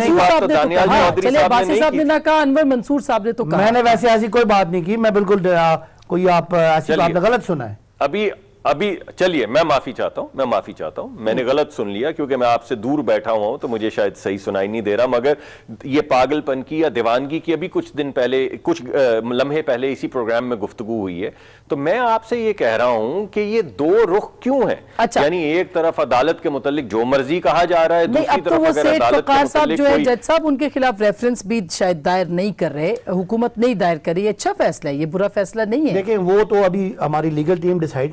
मंसूर साहब ने तो कहा। मैंने वैसे ऐसी कोई बात नहीं की, मैं बिल्कुल कोई आप ऐसी बात गलत सुना है। अभी चलिए मैं माफी चाहता हूं, मैंने गलत सुन लिया क्योंकि मैं आपसे दूर बैठा हुआ हूं तो मुझे शायद सही सुनाई नहीं दे रहा। मगर ये पागलपन की या दीवानगी की अभी कुछ दिन पहले, कुछ लम्हे पहले इसी प्रोग्राम में गुफ्तगू हुई है। तो मैं आपसे ये कह रहा हूं कि ये दो रुख क्यों है। अच्छा। यानी एक तरफ अदालत के मुतालिक जो मर्जी कहा जा रहा है, दूसरी तरफ अगर अदालत के मुतालिक जो है जज साहब उनके खिलाफ रेफरेंस भी शायद दायर नहीं कर रहे, हुकूमत नहीं दायर कर रही है। अच्छा फैसला है, ये बुरा फैसला नहीं है। देखिए वो तो अभी हमारी लीगल टीम डिसाइड करेगी।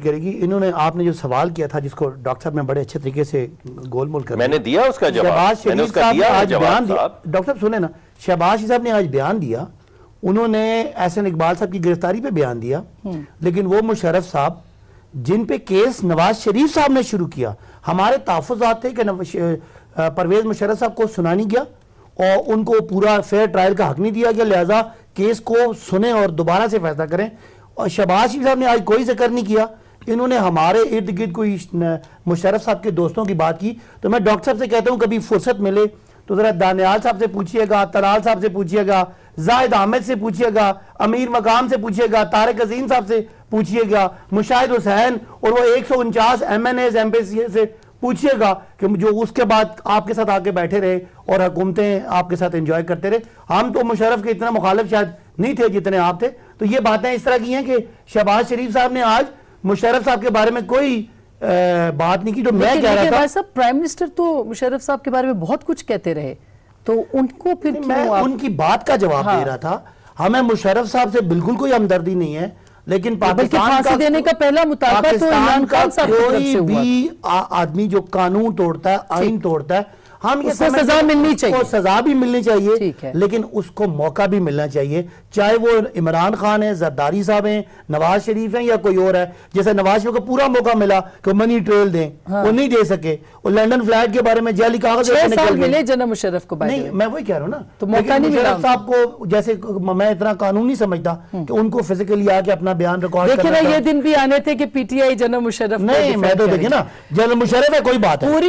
इन्होंने आपने जो सवाल किया था जिसको डॉक्टर साहब ने बड़े अच्छे तरीके से गोलमोल कर मैंने दिया उसका जवाब, शहबाज शरीफ साहब ने आज बयान दिया। साहब डॉक्टर साहब सुने ना, शहबाज शरीफ साहब ने आज बयान दिया, उन्होंने एहसन इकबाल साहब की गिरफ्तारी पे बयान दिया, लेकिन वो मुशर्रफ साहब जिन पे केस नवाज शरीफ साहब ने शुरू किया, हमारे तहफ़्फ़ुज़ात थे कि परवेज मुशर्रफ साहब को सुना नहीं गया और उनको पूरा फेयर ट्रायल का हक नहीं दिया गया, लिहाजा केस को सुने और दोबारा से फैसला करें। और शहबाज शरीफ साहब ने आज कोई जिक्र नहीं किया, इन्होंने हमारे इर्द गिर्द कोई मुशर्रफ साहब के दोस्तों की बात की। तो मैं डॉक्टर साहब से कहता हूँ कभी फुर्सत मिले तो जरा दानियाल साहब से पूछिएगा, तलाल साहब से पूछिएगा, जाहिद अहमद से पूछिएगा, अमीर मकाम से पूछिएगा, तारिक अजीम साहब से पूछिएगा, मुशाहिद हुसैन और वो 149 MNAs MPs से पूछिएगा कि जो उसके बाद आपके साथ आके बैठे रहे और हुकूमतें आपके साथ एंजॉय करते रहे। हम तो मुशर्रफ के इतना मुखालिफ शायद नहीं थे जितने आप थे। तो ये बातें इस तरह की हैं कि शहबाज शरीफ साहब ने आज मुशर्रफ साहब के बारे में कोई बात नहीं की। जो मैं कह रहा था, सब प्राइम मिनिस्टर तो मुशर्रफ साहब के बारे में बहुत कुछ कहते रहे, तो उनको फिर मैं उनकी बात का जवाब दे रहा था। हमें मुशर्रफ साहब से बिल्कुल कोई हमदर्दी नहीं है, लेकिन पाकिस्तान का देने का पहला मुतालबा तो इमरान खान साहब की तरफ से हुआ। कोई भी आदमी जो कानून तोड़ता है, आइन तोड़ता है, हम ये सजा मिलनी चाहिए, सजा भी मिलनी चाहिए, लेकिन उसको मौका भी मिलना चाहिए, चाहे वो इमरान खान है, जरदारी साहब हैं, नवाज शरीफ हैं या कोई और है। जैसे नवाज शरीफ को पूरा मौका मिला कि मनी ट्रेल दें, वो नहीं दे सके। वो लंदन फ्लाइट के बारे में जाली कागज मिले जनरल मुशर्रफ को, नहीं मैं वही कह रहा हूँ ना, तो मौका नहीं मिला साहब को। जैसे मैं इतना कानून नहीं समझता कि उनको फिजिकली आके अपना बयान रिकॉर्ड देखिए ना, ये दिन भी आने थे कि पीटीआई जनरल मुशर्रफ नहीं, मैं तो देखिए ना, जनरल मुशर्रफ है कोई बात है पूरी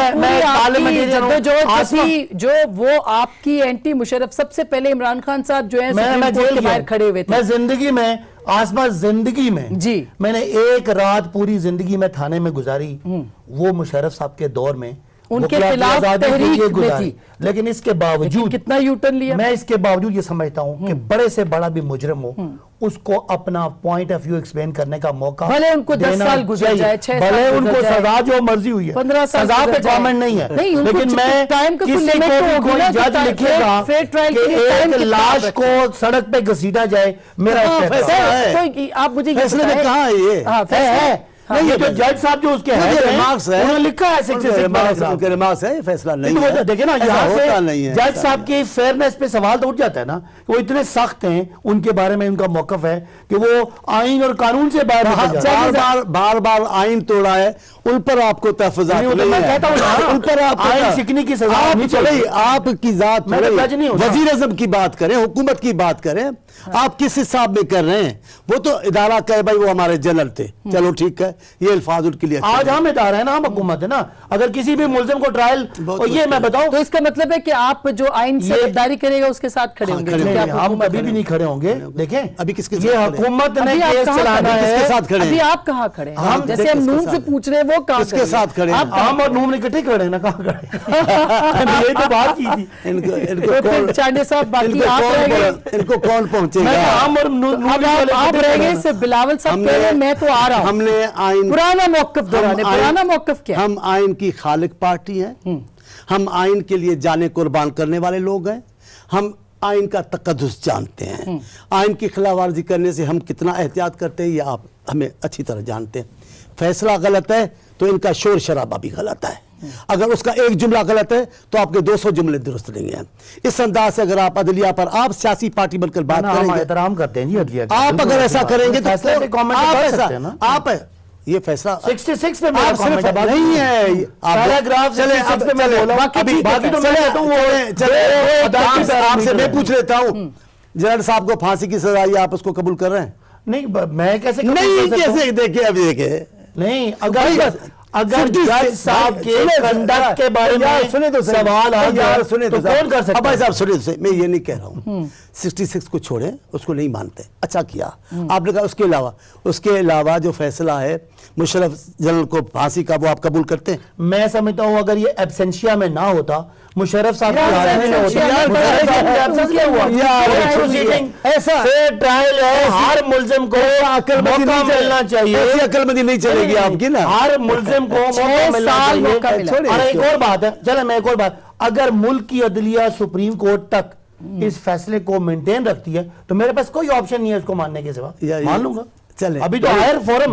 जो वो आपकी एंटी मुशर्रफ, सबसे पहले इमरान खान साहब जो है सुप्रीम कोर्ट के बाहर खड़े हुए थे। मैं जिंदगी में आसमा जिंदगी में जी मैंने एक रात पूरी जिंदगी में थाने में गुजारी, वो मुशर्रफ साहब के दौर में उनके खिलाफ तहरीक गुजारी। लेकिन इसके बावजूद कितना यूटर्न लिया, मैं इसके बावजूद ये समझता हूँ कि बड़े से बड़ा भी मुजरिम हो उसको अपना पॉइंट ऑफ व्यू एक्सप्लेन करने का मौका, भले उनको 10 साल गुजर जाए, 6 साल भले उनको सजा जो मर्जी हुई है, 15 साल सजा पे कमेंट नहीं है, लेकिन मैं किसी को भी कोई जज लिखेगा कि एक लाश को सड़क पे घसीटा जाए, मेरा आप मुझे फैसले में कहा है ये जो जज साहब जो उसके उन्होंने लिखा है रिमार्क्स है, फैसला नहीं है। देखिए ना, यहाँ से जज साहब की फेयरनेस पे सवाल तो उठ जाता है ना, वो इतने सख्त हैं, उनके बारे में उनका मौकफ है कि वो आइन और कानून से बार बार आइन तोड़ा है, उन पर आपको तहफ़्फ़ुज़ात नहीं है, उन पर आप आइन शिकनी की सजा नहीं चलेगी। आपकी जात वज़ीर आज़म की बात करें, हुकूमत की बात करें, आप किस हिसाब में कर रहे हैं? वो तो इदारा कहे भाई वो हमारे जनरल थे, चलो ठीक है, ये अल्फाज उनके लिए। आज हम इदारा है ना, हम हुकूमत है ना, अगर किसी भी मुल्ज़िम को ट्रायल, और ये मैं बताऊं तो इसका मतलब है कि आप जो आइन से गद्दारी करेगा उसके साथ खड़े होंगे। हम कभी भी नहीं खड़े होंगे। देखें अभी किसके ये हुकूमत ने केस चलाना है, किसके साथ खड़े? अभी आप कहाँ खड़े हैं? हम जैसे हम नून से पूछ रहे हैं, वो कहाँ किसके साथ खड़े? हम और नून इकट्ठे खड़े हैं ना, कहाँ खड़े? यही तो बात की थी। इनको चांडे साहब, बाकी आप रहेंगे, इनको कौन पहुंचेगा? हम और आप रहेंगे, सिर्फ बिलावल साहब कह रहे हैं, मैं तो आ रहा हूं। हमने आइन पुराना मौकफ दोहराने, पुराना मौकफ क्या? हम आइन की खालिक पार्टी हैं, हम आइन के लिए जाने कुर्बान करने वाले लोग हैं, हम आइन का तकद्दुस जानते हैं, आइन की खिलाफवर्जी करने से हम कितना एहतियात करते हैं ये आप हमें अच्छी तरह जानते हैं। फैसला गलत है तो इनका शोर शराबा भी गलत है, अगर उसका एक जुमला गलत है तो आपके 200 जुमले दुरुस्त नहीं है। इस अंदाज से अगर आप अदलिया पर, आप सियासी पार्टी बनकर बात करेंगे, एहतराम करते हैं जी अदलिया, आप अगर ऐसा करेंगे तो आप ये फैसला 66 पे नहीं है, पैराग्राफ चले बाकी तो आपसे मैं पूछ लेता हूँ, जज साहब को फांसी की सजा आप उसको कबूल कर रहे हैं? नहीं, मैं कैसे नहीं, कैसे देखिए अभी देखिए नहीं, अगर जज साहब के कंडक्ट के बारे में सुने तो सवाल आ गया, सुने तो कौन कर सकता है? भाई साहब सुने तो, मैं ये नहीं कह रहा हूँ 66 को छोड़े, उसको नहीं मानते, अच्छा किया आपने कहा। उसके अलावा जो फैसला है मुशर्रफ जनरल को फांसी का, वो आप कबूल करते हैं? मैं समझता हूँ अगर ये एब्सेंशिया में ना होता, मुशर्रफ साहब की ऐसा ट्रायल है, हर मुल्जिम को मौका मिलना चाहिए, ऐसी अक्लमंदी नहीं चलेगी आपकी ना, हर मुल्जिम को मौका मिलना चाहिए। और एक और बात है, चले मैं एक और बात, अगर मुल्क की अदलिया सुप्रीम कोर्ट तक इस फैसले को मेंटेन रखती है तो मेरे पास कोई ऑप्शन नहीं है उसको मानने के सिवा, मान लूंगा। चले अभी तो हायर फोरम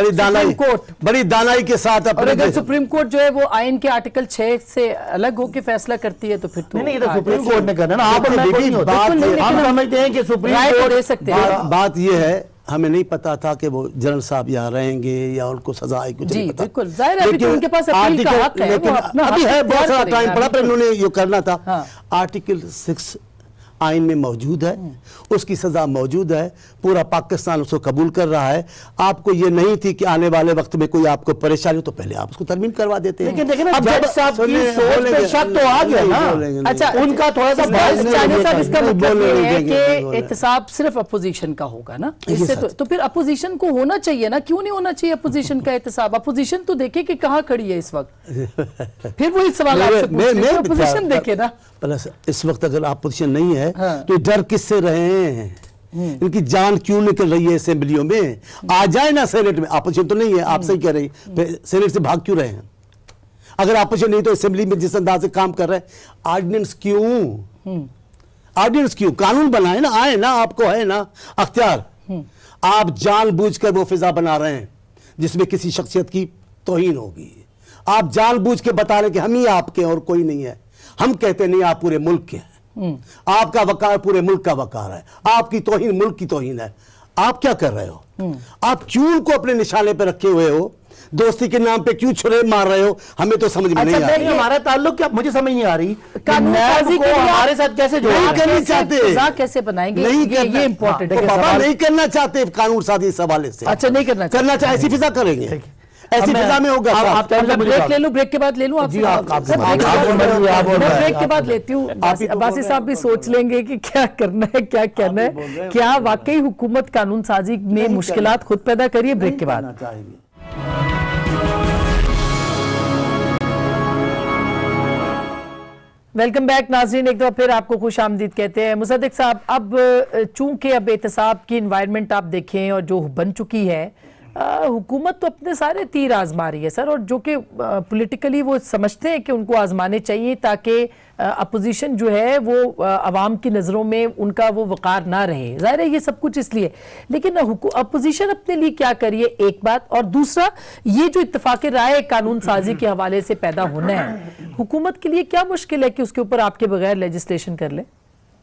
बड़ी दानाई के साथ और अगर सुप्रीम कोर्ट जो है वो आइन के आर्टिकल 6 से अलग होकर फैसला करती है तो फिर तो नहीं, ये तो सुप्रीम कोर्ट ने करना ना। आप हम समझते हैं कि सुप्रीम कोर्ट दे सकते हैं। बात ये है, हमें नहीं पता था कि वो जनरल साहब यहाँ रहेंगे या उनको सजा आई, कुछ नहीं पता। बिल्कुल जाहिर है, अभी तो उनके पास अपील का हक है, लेकिन अभी है बहुत सारा टाइम पड़ा, पर इन्होंने ये करना था। आर्टिकल 6 आइन में मौजूद है, उसकी सजा मौजूद है, पूरा पाकिस्तान उसको कबूल कर रहा है। आपको ये नहीं थी कि आने वाले वक्त में कोई आपको परेशानी हो तो पहले आप उसको तरमीम करवा देते हैं। लेकिन देखिए ना, जज साहब की सोच पे शक तो आ गया ना। अच्छा, उनका थोड़ा सा साहब इसका मतलब ये है कि एहतसाब सिर्फ अपोजिशन का होगा ना, इससे तो फिर अपोजिशन को होना चाहिए ना, क्यों नहीं होना चाहिए अपोजिशन का एहतसाब? अपोजिशन तो देखे कि कहाँ खड़ी है इस वक्त, फिर वही सवाल आपसे पूछें, अपोजिशन देखे ना। प्लस इस वक्त अगर अपोजिशन नहीं है तो डर किससे रहे हैं? इनकी जान क्यों निकल रही है असेंबलियों में? आ जाए ना सेनेट में, अपोजिशन तो नहीं है, आप सही कह रही, सेनेट से भाग क्यों रहे हैं? अगर अपोजिशन नहीं तो असेंबली में जिस अंदाज से काम कर रहे हैं, ऑर्डिनेंस क्यों? ऑर्डिनेंस क्यों? कानून बनाए ना, आए ना, आपको है ना अख्तियार। आप जानबूझकर वो फिजा बना रहे हैं जिसमें किसी शख्सियत की तौहीन होगी। आप जानबूझ के बता रहे हैं कि हम ही आपके और कोई नहीं है। हम कहते नहीं, आप पूरे मुल्क के हैं, आपका वकार पूरे मुल्क का वकार है, आपकी तौहीन मुल्क की तौहीन है। आप क्या कर रहे हो? आप क्यों उनको अपने निशाने पे रखे हुए हो? दोस्ती के नाम पे क्यों छुरे मार रहे हो? हमें तो समझ में नहीं आ रही। हमारा ताल्लुक क्या, मुझे समझ नहीं आ रही। कानून साजी को हमारे साथ कैसे नहीं करना चाहते, कैसे बनाएंगे? नहीं ये इम्पोर्टेंट है। बाबा नहीं करना चाहते कानून साजी इस हवाले से। अच्छा, नहीं करना चाहे ऐसी फिजा करेंगे, ऐसी फिजा में होगा। आप ब्रेक ले लूं, ब्रेक के बाद ले लूं आपसे? ब्रेक के बाद लेती हूँ। अब्बासी साहब भी सोच लेंगे कि क्या करना है, क्या कहना है। क्या वाकई हुकूमत कानून साजी ने मुश्किलात खुद पैदा करी है? ब्रेक के बाद। वेलकम बैक नाज़रीन, एक दफा फिर आपको खुश आमदीद कहते हैं। मुसद्दिक साहब, अब चूंकि अब एहतसाब की इन्वायरमेंट आप देखें और जो बन चुकी है, हुकूमत तो अपने सारे तीर आजमा रही है सर, और जो कि पॉलिटिकली वो समझते हैं कि उनको आजमाने चाहिए ताकि अपोजिशन जो है वो अवाम की नज़रों में उनका वो वक़ार ना रहे। ज़ाहिर है ये सब कुछ इसलिए, लेकिन अपोजिशन अपने लिए क्या करिए, एक बात। और दूसरा, ये जो इत्तफाक़ राय कानून साजी के हवाले से पैदा होना है, हुकूमत के लिए क्या मुश्किल है कि उसके ऊपर आपके बगैर लेजिस्लेशन कर ले?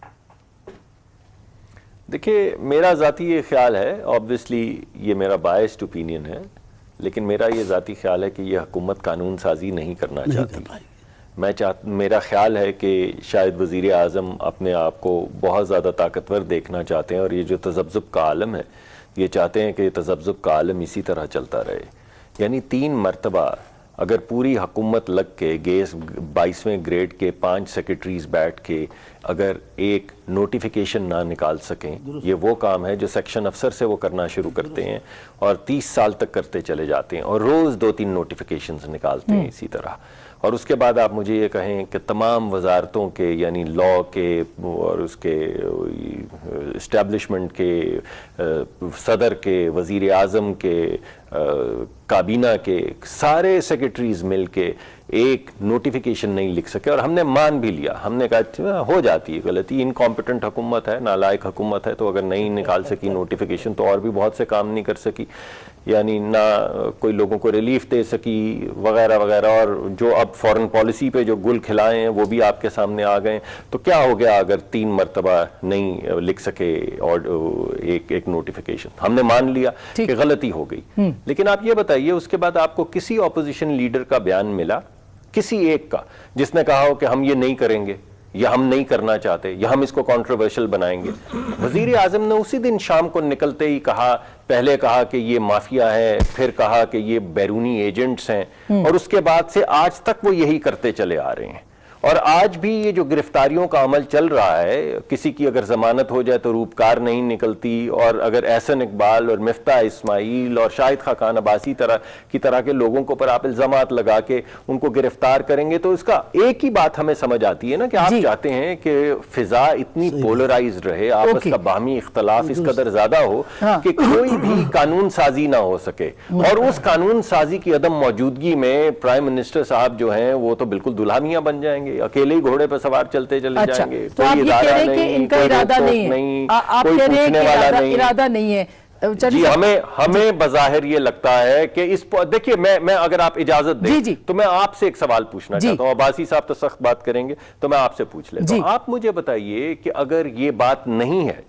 देखिए, मेरा ज़ाती ये ख्याल है, ऑब्वियसली ये मेरा बायस्ड ओपिनियन है, लेकिन मेरा ये ज़ाती ख्याल है कि ये हुकूमत कानून साजी नहीं करना चाहती। मेरा ख्याल है कि शायद वज़ीर आज़म अपने आप को बहुत ज़्यादा ताकतवर देखना चाहते हैं, और ये जो तज़ब्ज़ुब का आलम है, ये चाहते हैं कि तज़ब्ज़ुब का आलम इसी तरह चलता रहे। यानी 3 मरतबा अगर पूरी हुकूमत लग के 22वें ग्रेड के 5 सेक्रेटरीज बैठ के अगर एक नोटिफिकेशन ना निकाल सकें, ये वो काम है जो सेक्शन अफसर से वो करना शुरू करते हैं और 30 साल तक करते चले जाते हैं, और रोज़ 2-3 नोटिफिकेशंस निकालते हैं इसी तरह। और उसके बाद आप मुझे ये कहें कि तमाम वजारतों के, यानी लॉ के और उसके इस्टेब्लिशमेंट के, सदर के, वज़ीर आज़म के, काबीना के सारे सेक्रेटरीज मिल के एक नोटिफिकेशन नहीं लिख सके। और हमने मान भी लिया, हमने कहा हो जाती है गलती, इनकॉम्पिटेंट हुकूमत है, नालायक हुकूमत है, तो अगर नहीं निकाल सकी नोटिफिकेशन तो और भी बहुत से काम नहीं कर सकी, यानी ना कोई लोगों को रिलीफ दे सकी वगैरह वगैरह। और जो अब फॉरेन पॉलिसी पे जो गुल खिलाए हैं वो भी आपके सामने आ गए। तो क्या हो गया अगर 3 मरतबा नहीं लिख सके और एक नोटिफिकेशन? हमने मान लिया कि गलती हो गई, लेकिन आप ये बताइए उसके बाद आपको किसी ऑपोजिशन लीडर का बयान मिला, किसी एक का, जिसने कहा हो कि हम ये नहीं करेंगे या हम नहीं करना चाहते या हम इसको कंट्रोवर्शियल बनाएंगे? वजीर आजम ने उसी दिन शाम को निकलते ही कहा, पहले कहा कि ये माफिया है, फिर कहा कि ये बैरूनी एजेंट्स हैं, और उसके बाद से आज तक वो यही करते चले आ रहे हैं। और आज भी ये जो गिरफ्तारियों का अमल चल रहा है, किसी की अगर जमानत हो जाए तो रूपकार नहीं निकलती, और अगर एहसन इकबाल और मिफ्ता इस्माइल और शाहिद खान अब्बासी तरह के लोगों को पर आप इल्जामात लगा के उनको गिरफ्तार करेंगे, तो इसका एक ही बात हमें समझ आती है ना कि आप चाहते हैं कि फिजा इतनी पोलराइज रहे, आपस का बाहमी इख्तलाफ इस कदर ज्यादा हो कि कोई भी कानून साजी ना हो सके। और उस कानून साजी की अदम मौजूदगी में प्राइम मिनिस्टर साहब जो हैं वो तो बिल्कुल दुल्हा मियां बन जाएंगे, अकेले ही घोड़े पर सवार चलते चले जाएंगे। तो आप ये कह रहे हैं कि इनका इरादा नहीं है, आप कह रहे हैं कि इरादा नहीं है। जी, हमें बज़ाहिर ये लगता है कि इस देखिए, मैं अगर आप इजाजत दें तो मैं आपसे एक सवाल पूछना चाहता हूं। अब्बासी साहब तो सख्त बात करेंगे, तो मैं आपसे पूछ लेता हूं। आप मुझे बताइए कि अगर ये बात नहीं है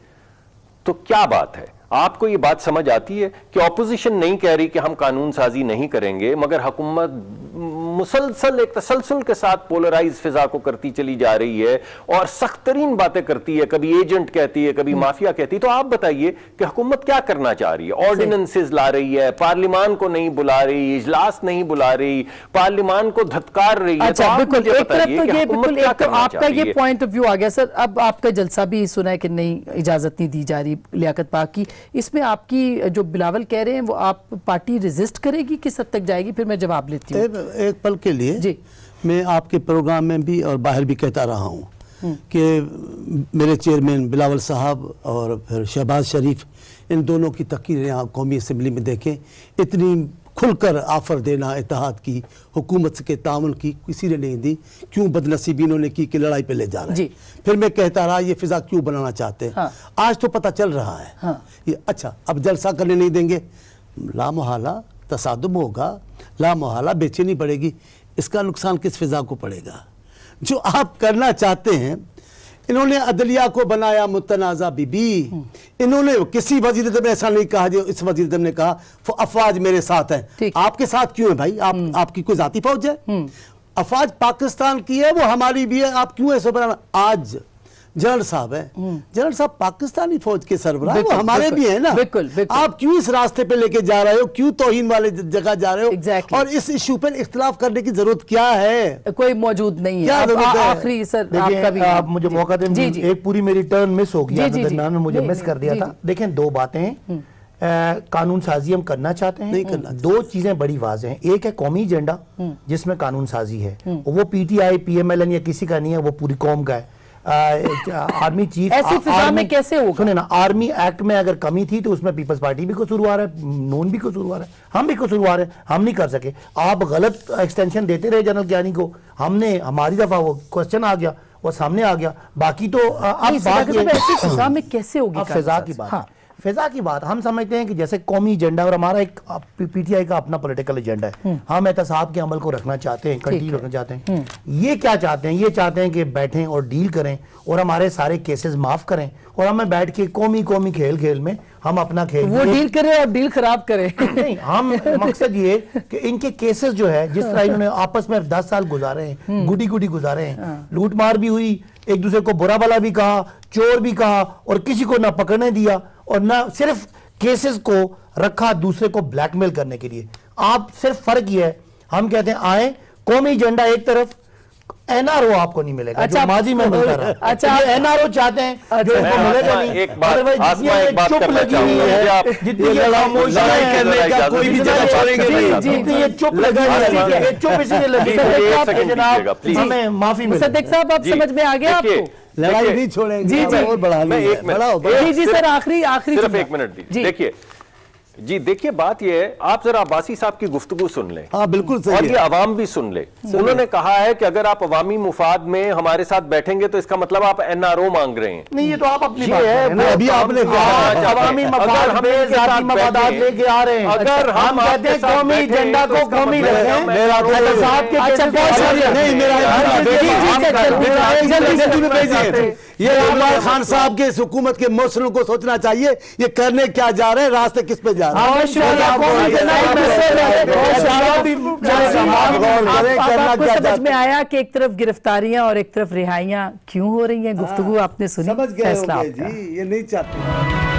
तो क्या बात है? आपको ये बात समझ आती है कि ऑपोजिशन नहीं कह रही कि हम कानून साजी नहीं करेंगे, मगर हुकूमत मुसलसल एक तसलसल के साथ पोलराइज फिजा को करती चली जा रही है और सख्त तरीन बातें करती है, कभी एजेंट कहती है, कभी माफिया कहती है। तो आप बताइए कि हुकूमत क्या करना चाह रही है? ऑर्डिनेंसेस ला रही है, पार्लियामान को नहीं बुला रही, इजलास नहीं बुला रही, पार्लियामान को धत्कार रही है। अच्छा, बिल्कुल, एक तरफ तो आपका ये पॉइंट ऑफ व्यू आ गया सर। अब आपका जलसा भी सुना है कि नहीं, इजाजत नहीं दी जा रही लियाकत पाक की। इसमें आपकी जो बिलावल कह रहे हैं वो आप पार्टी रेजिस्ट करेगी, किस हद तक जाएगी? फिर मैं जवाब लेती हूँ। एक पल के लिए जी, मैं आपके प्रोग्राम में भी और बाहर भी कहता रहा हूँ कि मेरे चेयरमैन बिलावल साहब और फिर शहबाज शरीफ, इन दोनों की तकरीरें यहाँ कौमी असम्बली में देखें। इतनी खुलकर ऑफर देना इत्तेहाद की, हुकूमत के ताउन की किसी ने नहीं दी। क्यों बदनसीबी इन्होंने की कि लड़ाई पे ले जा रहे हैं। फिर मैं कहता रहा ये फिजा क्यों बनाना चाहते हैं। हाँ। आज तो पता चल रहा है। हाँ। ये अच्छा, अब जलसा करने नहीं देंगे, लामोहला तसादुम होगा, लामोहला बेचैनी बढ़ेगी। इसका नुकसान किस फिजा को पड़ेगा? जो आप करना चाहते हैं, इन्होंने अदलिया को बनाया मुतनाज़ा बीबी। इन्होंने किसी वज़ीर-ए-आज़म ने ऐसा नहीं कहा जो इस वज़ीर-ए-आज़म ने कहा अफवाज मेरे साथ है। आपके साथ क्यों है भाई? आपकी कोई जाती फौज है? अफवाज पाकिस्तान की है, वो हमारी भी है। आप क्यों ऐसा बनाना? आज जनरल साहब है, जनरल साहब पाकिस्तानी फौज के सरबराह, वो हमारे भी है ना। आप क्यों इस रास्ते पे लेके जा रहे हो? क्यों तौहीन वाले जगह जा रहे हो? और इस इशू पर इख्तिलाफ करने की जरूरत क्या है? कोई मौजूद नहीं है। आखिरी सर आपका भी, आप मुझे मौका दें। एक पूरी मेरी टर्न मिस हो गया, दरमियान में मुझे मिस कर दिया था। देखें, दो बातें हैं। कानून साजी हम करना चाहते हैं, नहीं करना। दो चीजें बड़ी वाज़ेह हैं। एक है कौमी एजेंडा जिसमें कानून साजी है, वो PTI PMLN या किसी का नहीं है, वो पूरी कौम का है। आर्मी चीफ ऐसी फिजा में कैसे होगा? सुने ना, आर्मी एक्ट में अगर कमी थी तो उसमें पीपल्स पार्टी भी कसूरवार है, नून भी कसूरवार है, हम भी कसूरवार है। हम नहीं कर सके। आप गलत एक्सटेंशन देते रहे जनरल ज्ञानी को, हमने हमारी दफा वो क्वेश्चन आ गया, वो सामने आ गया। बाकी तो अब बात ऐसी फिजा में कैसे होगी? फिजा की बात, फिजा की बात हम समझते हैं कि जैसे कौमी एजेंडा और हमारा एक PTI का अपना पॉलिटिकल एजेंडा है। हम एहतसाब के अमल को रखना चाहते हैं, कंटिन्यू रखना चाहते हैं। ये क्या चाहते हैं? ये चाहते हैं कि बैठें और डील करें और हमारे सारे केसेस माफ करें और हमें बैठ के कौमी खेल में हम अपना खेल, वो डील करें और डील खराब करें। नहीं, हम मकसद ये कि इनके केसेस जो है, जिस तरह इन्होंने आपस में 10 साल गुजारे हैं, गुडी गुजारे हैं, लूट मार भी हुई, एक दूसरे को बुरा भला भी कहा, चोर भी कहा, और किसी को ना पकड़ने दिया और ना सिर्फ केसेस को रखा दूसरे को ब्लैकमेल करने के लिए। आप सिर्फ फर्क ये है, हम कहते हैं आए कौमी एजेंडा एक तरफ, NRO आपको नहीं मिलेगा। अच्छा, जो माजी में मिलता रहा। अच्छा, NRO चाहते हैं जो इसको मिलेगा नहीं। एक बात चुप लगी हुई है, जितनी ये खामोशियां करने का कोई भी जगह छोड़ेंगे नहीं, जितनी ये चुप लगी है, ये चुप इसीलिए लगी है। जनाब, हमें माफी मिले। सद्दीक साहब, आप समझ में आ गया आपको? लड़ाई नहीं छोड़ेंगे जी और बढ़ा जी जी सर, आखिरी सिर्फ 1 मिनट देखिए जी, देखिए बात ये है, आप जरा अब्बासी साहब की गुफ्तगू सुन लें। हाँ, बिल्कुल सही और ये अवाम भी सुन ले। उन्होंने कहा है कि अगर आप अवामी मुफाद में हमारे साथ बैठेंगे तो इसका मतलब आप NRO मांग रहे हैं। नहीं, ये तो आप अपनी बात है, अभी आपने अवामी मफाद में जाती मफादात लेके आ रहे हैं। अगर हम कहते हैं कौमी एजेंडा को कौमी रखें, ये इमरान खान साहब के हुकूमत के मसलों को सोचना चाहिए, ये करने क्या जा रहे हैं, रास्ते किस पे जा रहे हैं। समझ में आया कि एक तरफ गिरफ्तारियां और एक तरफ रिहाइयां क्यों हो रही हैं? गुफ्तगू आपने सुनी, समझ गए जी, ये नहीं चाहते।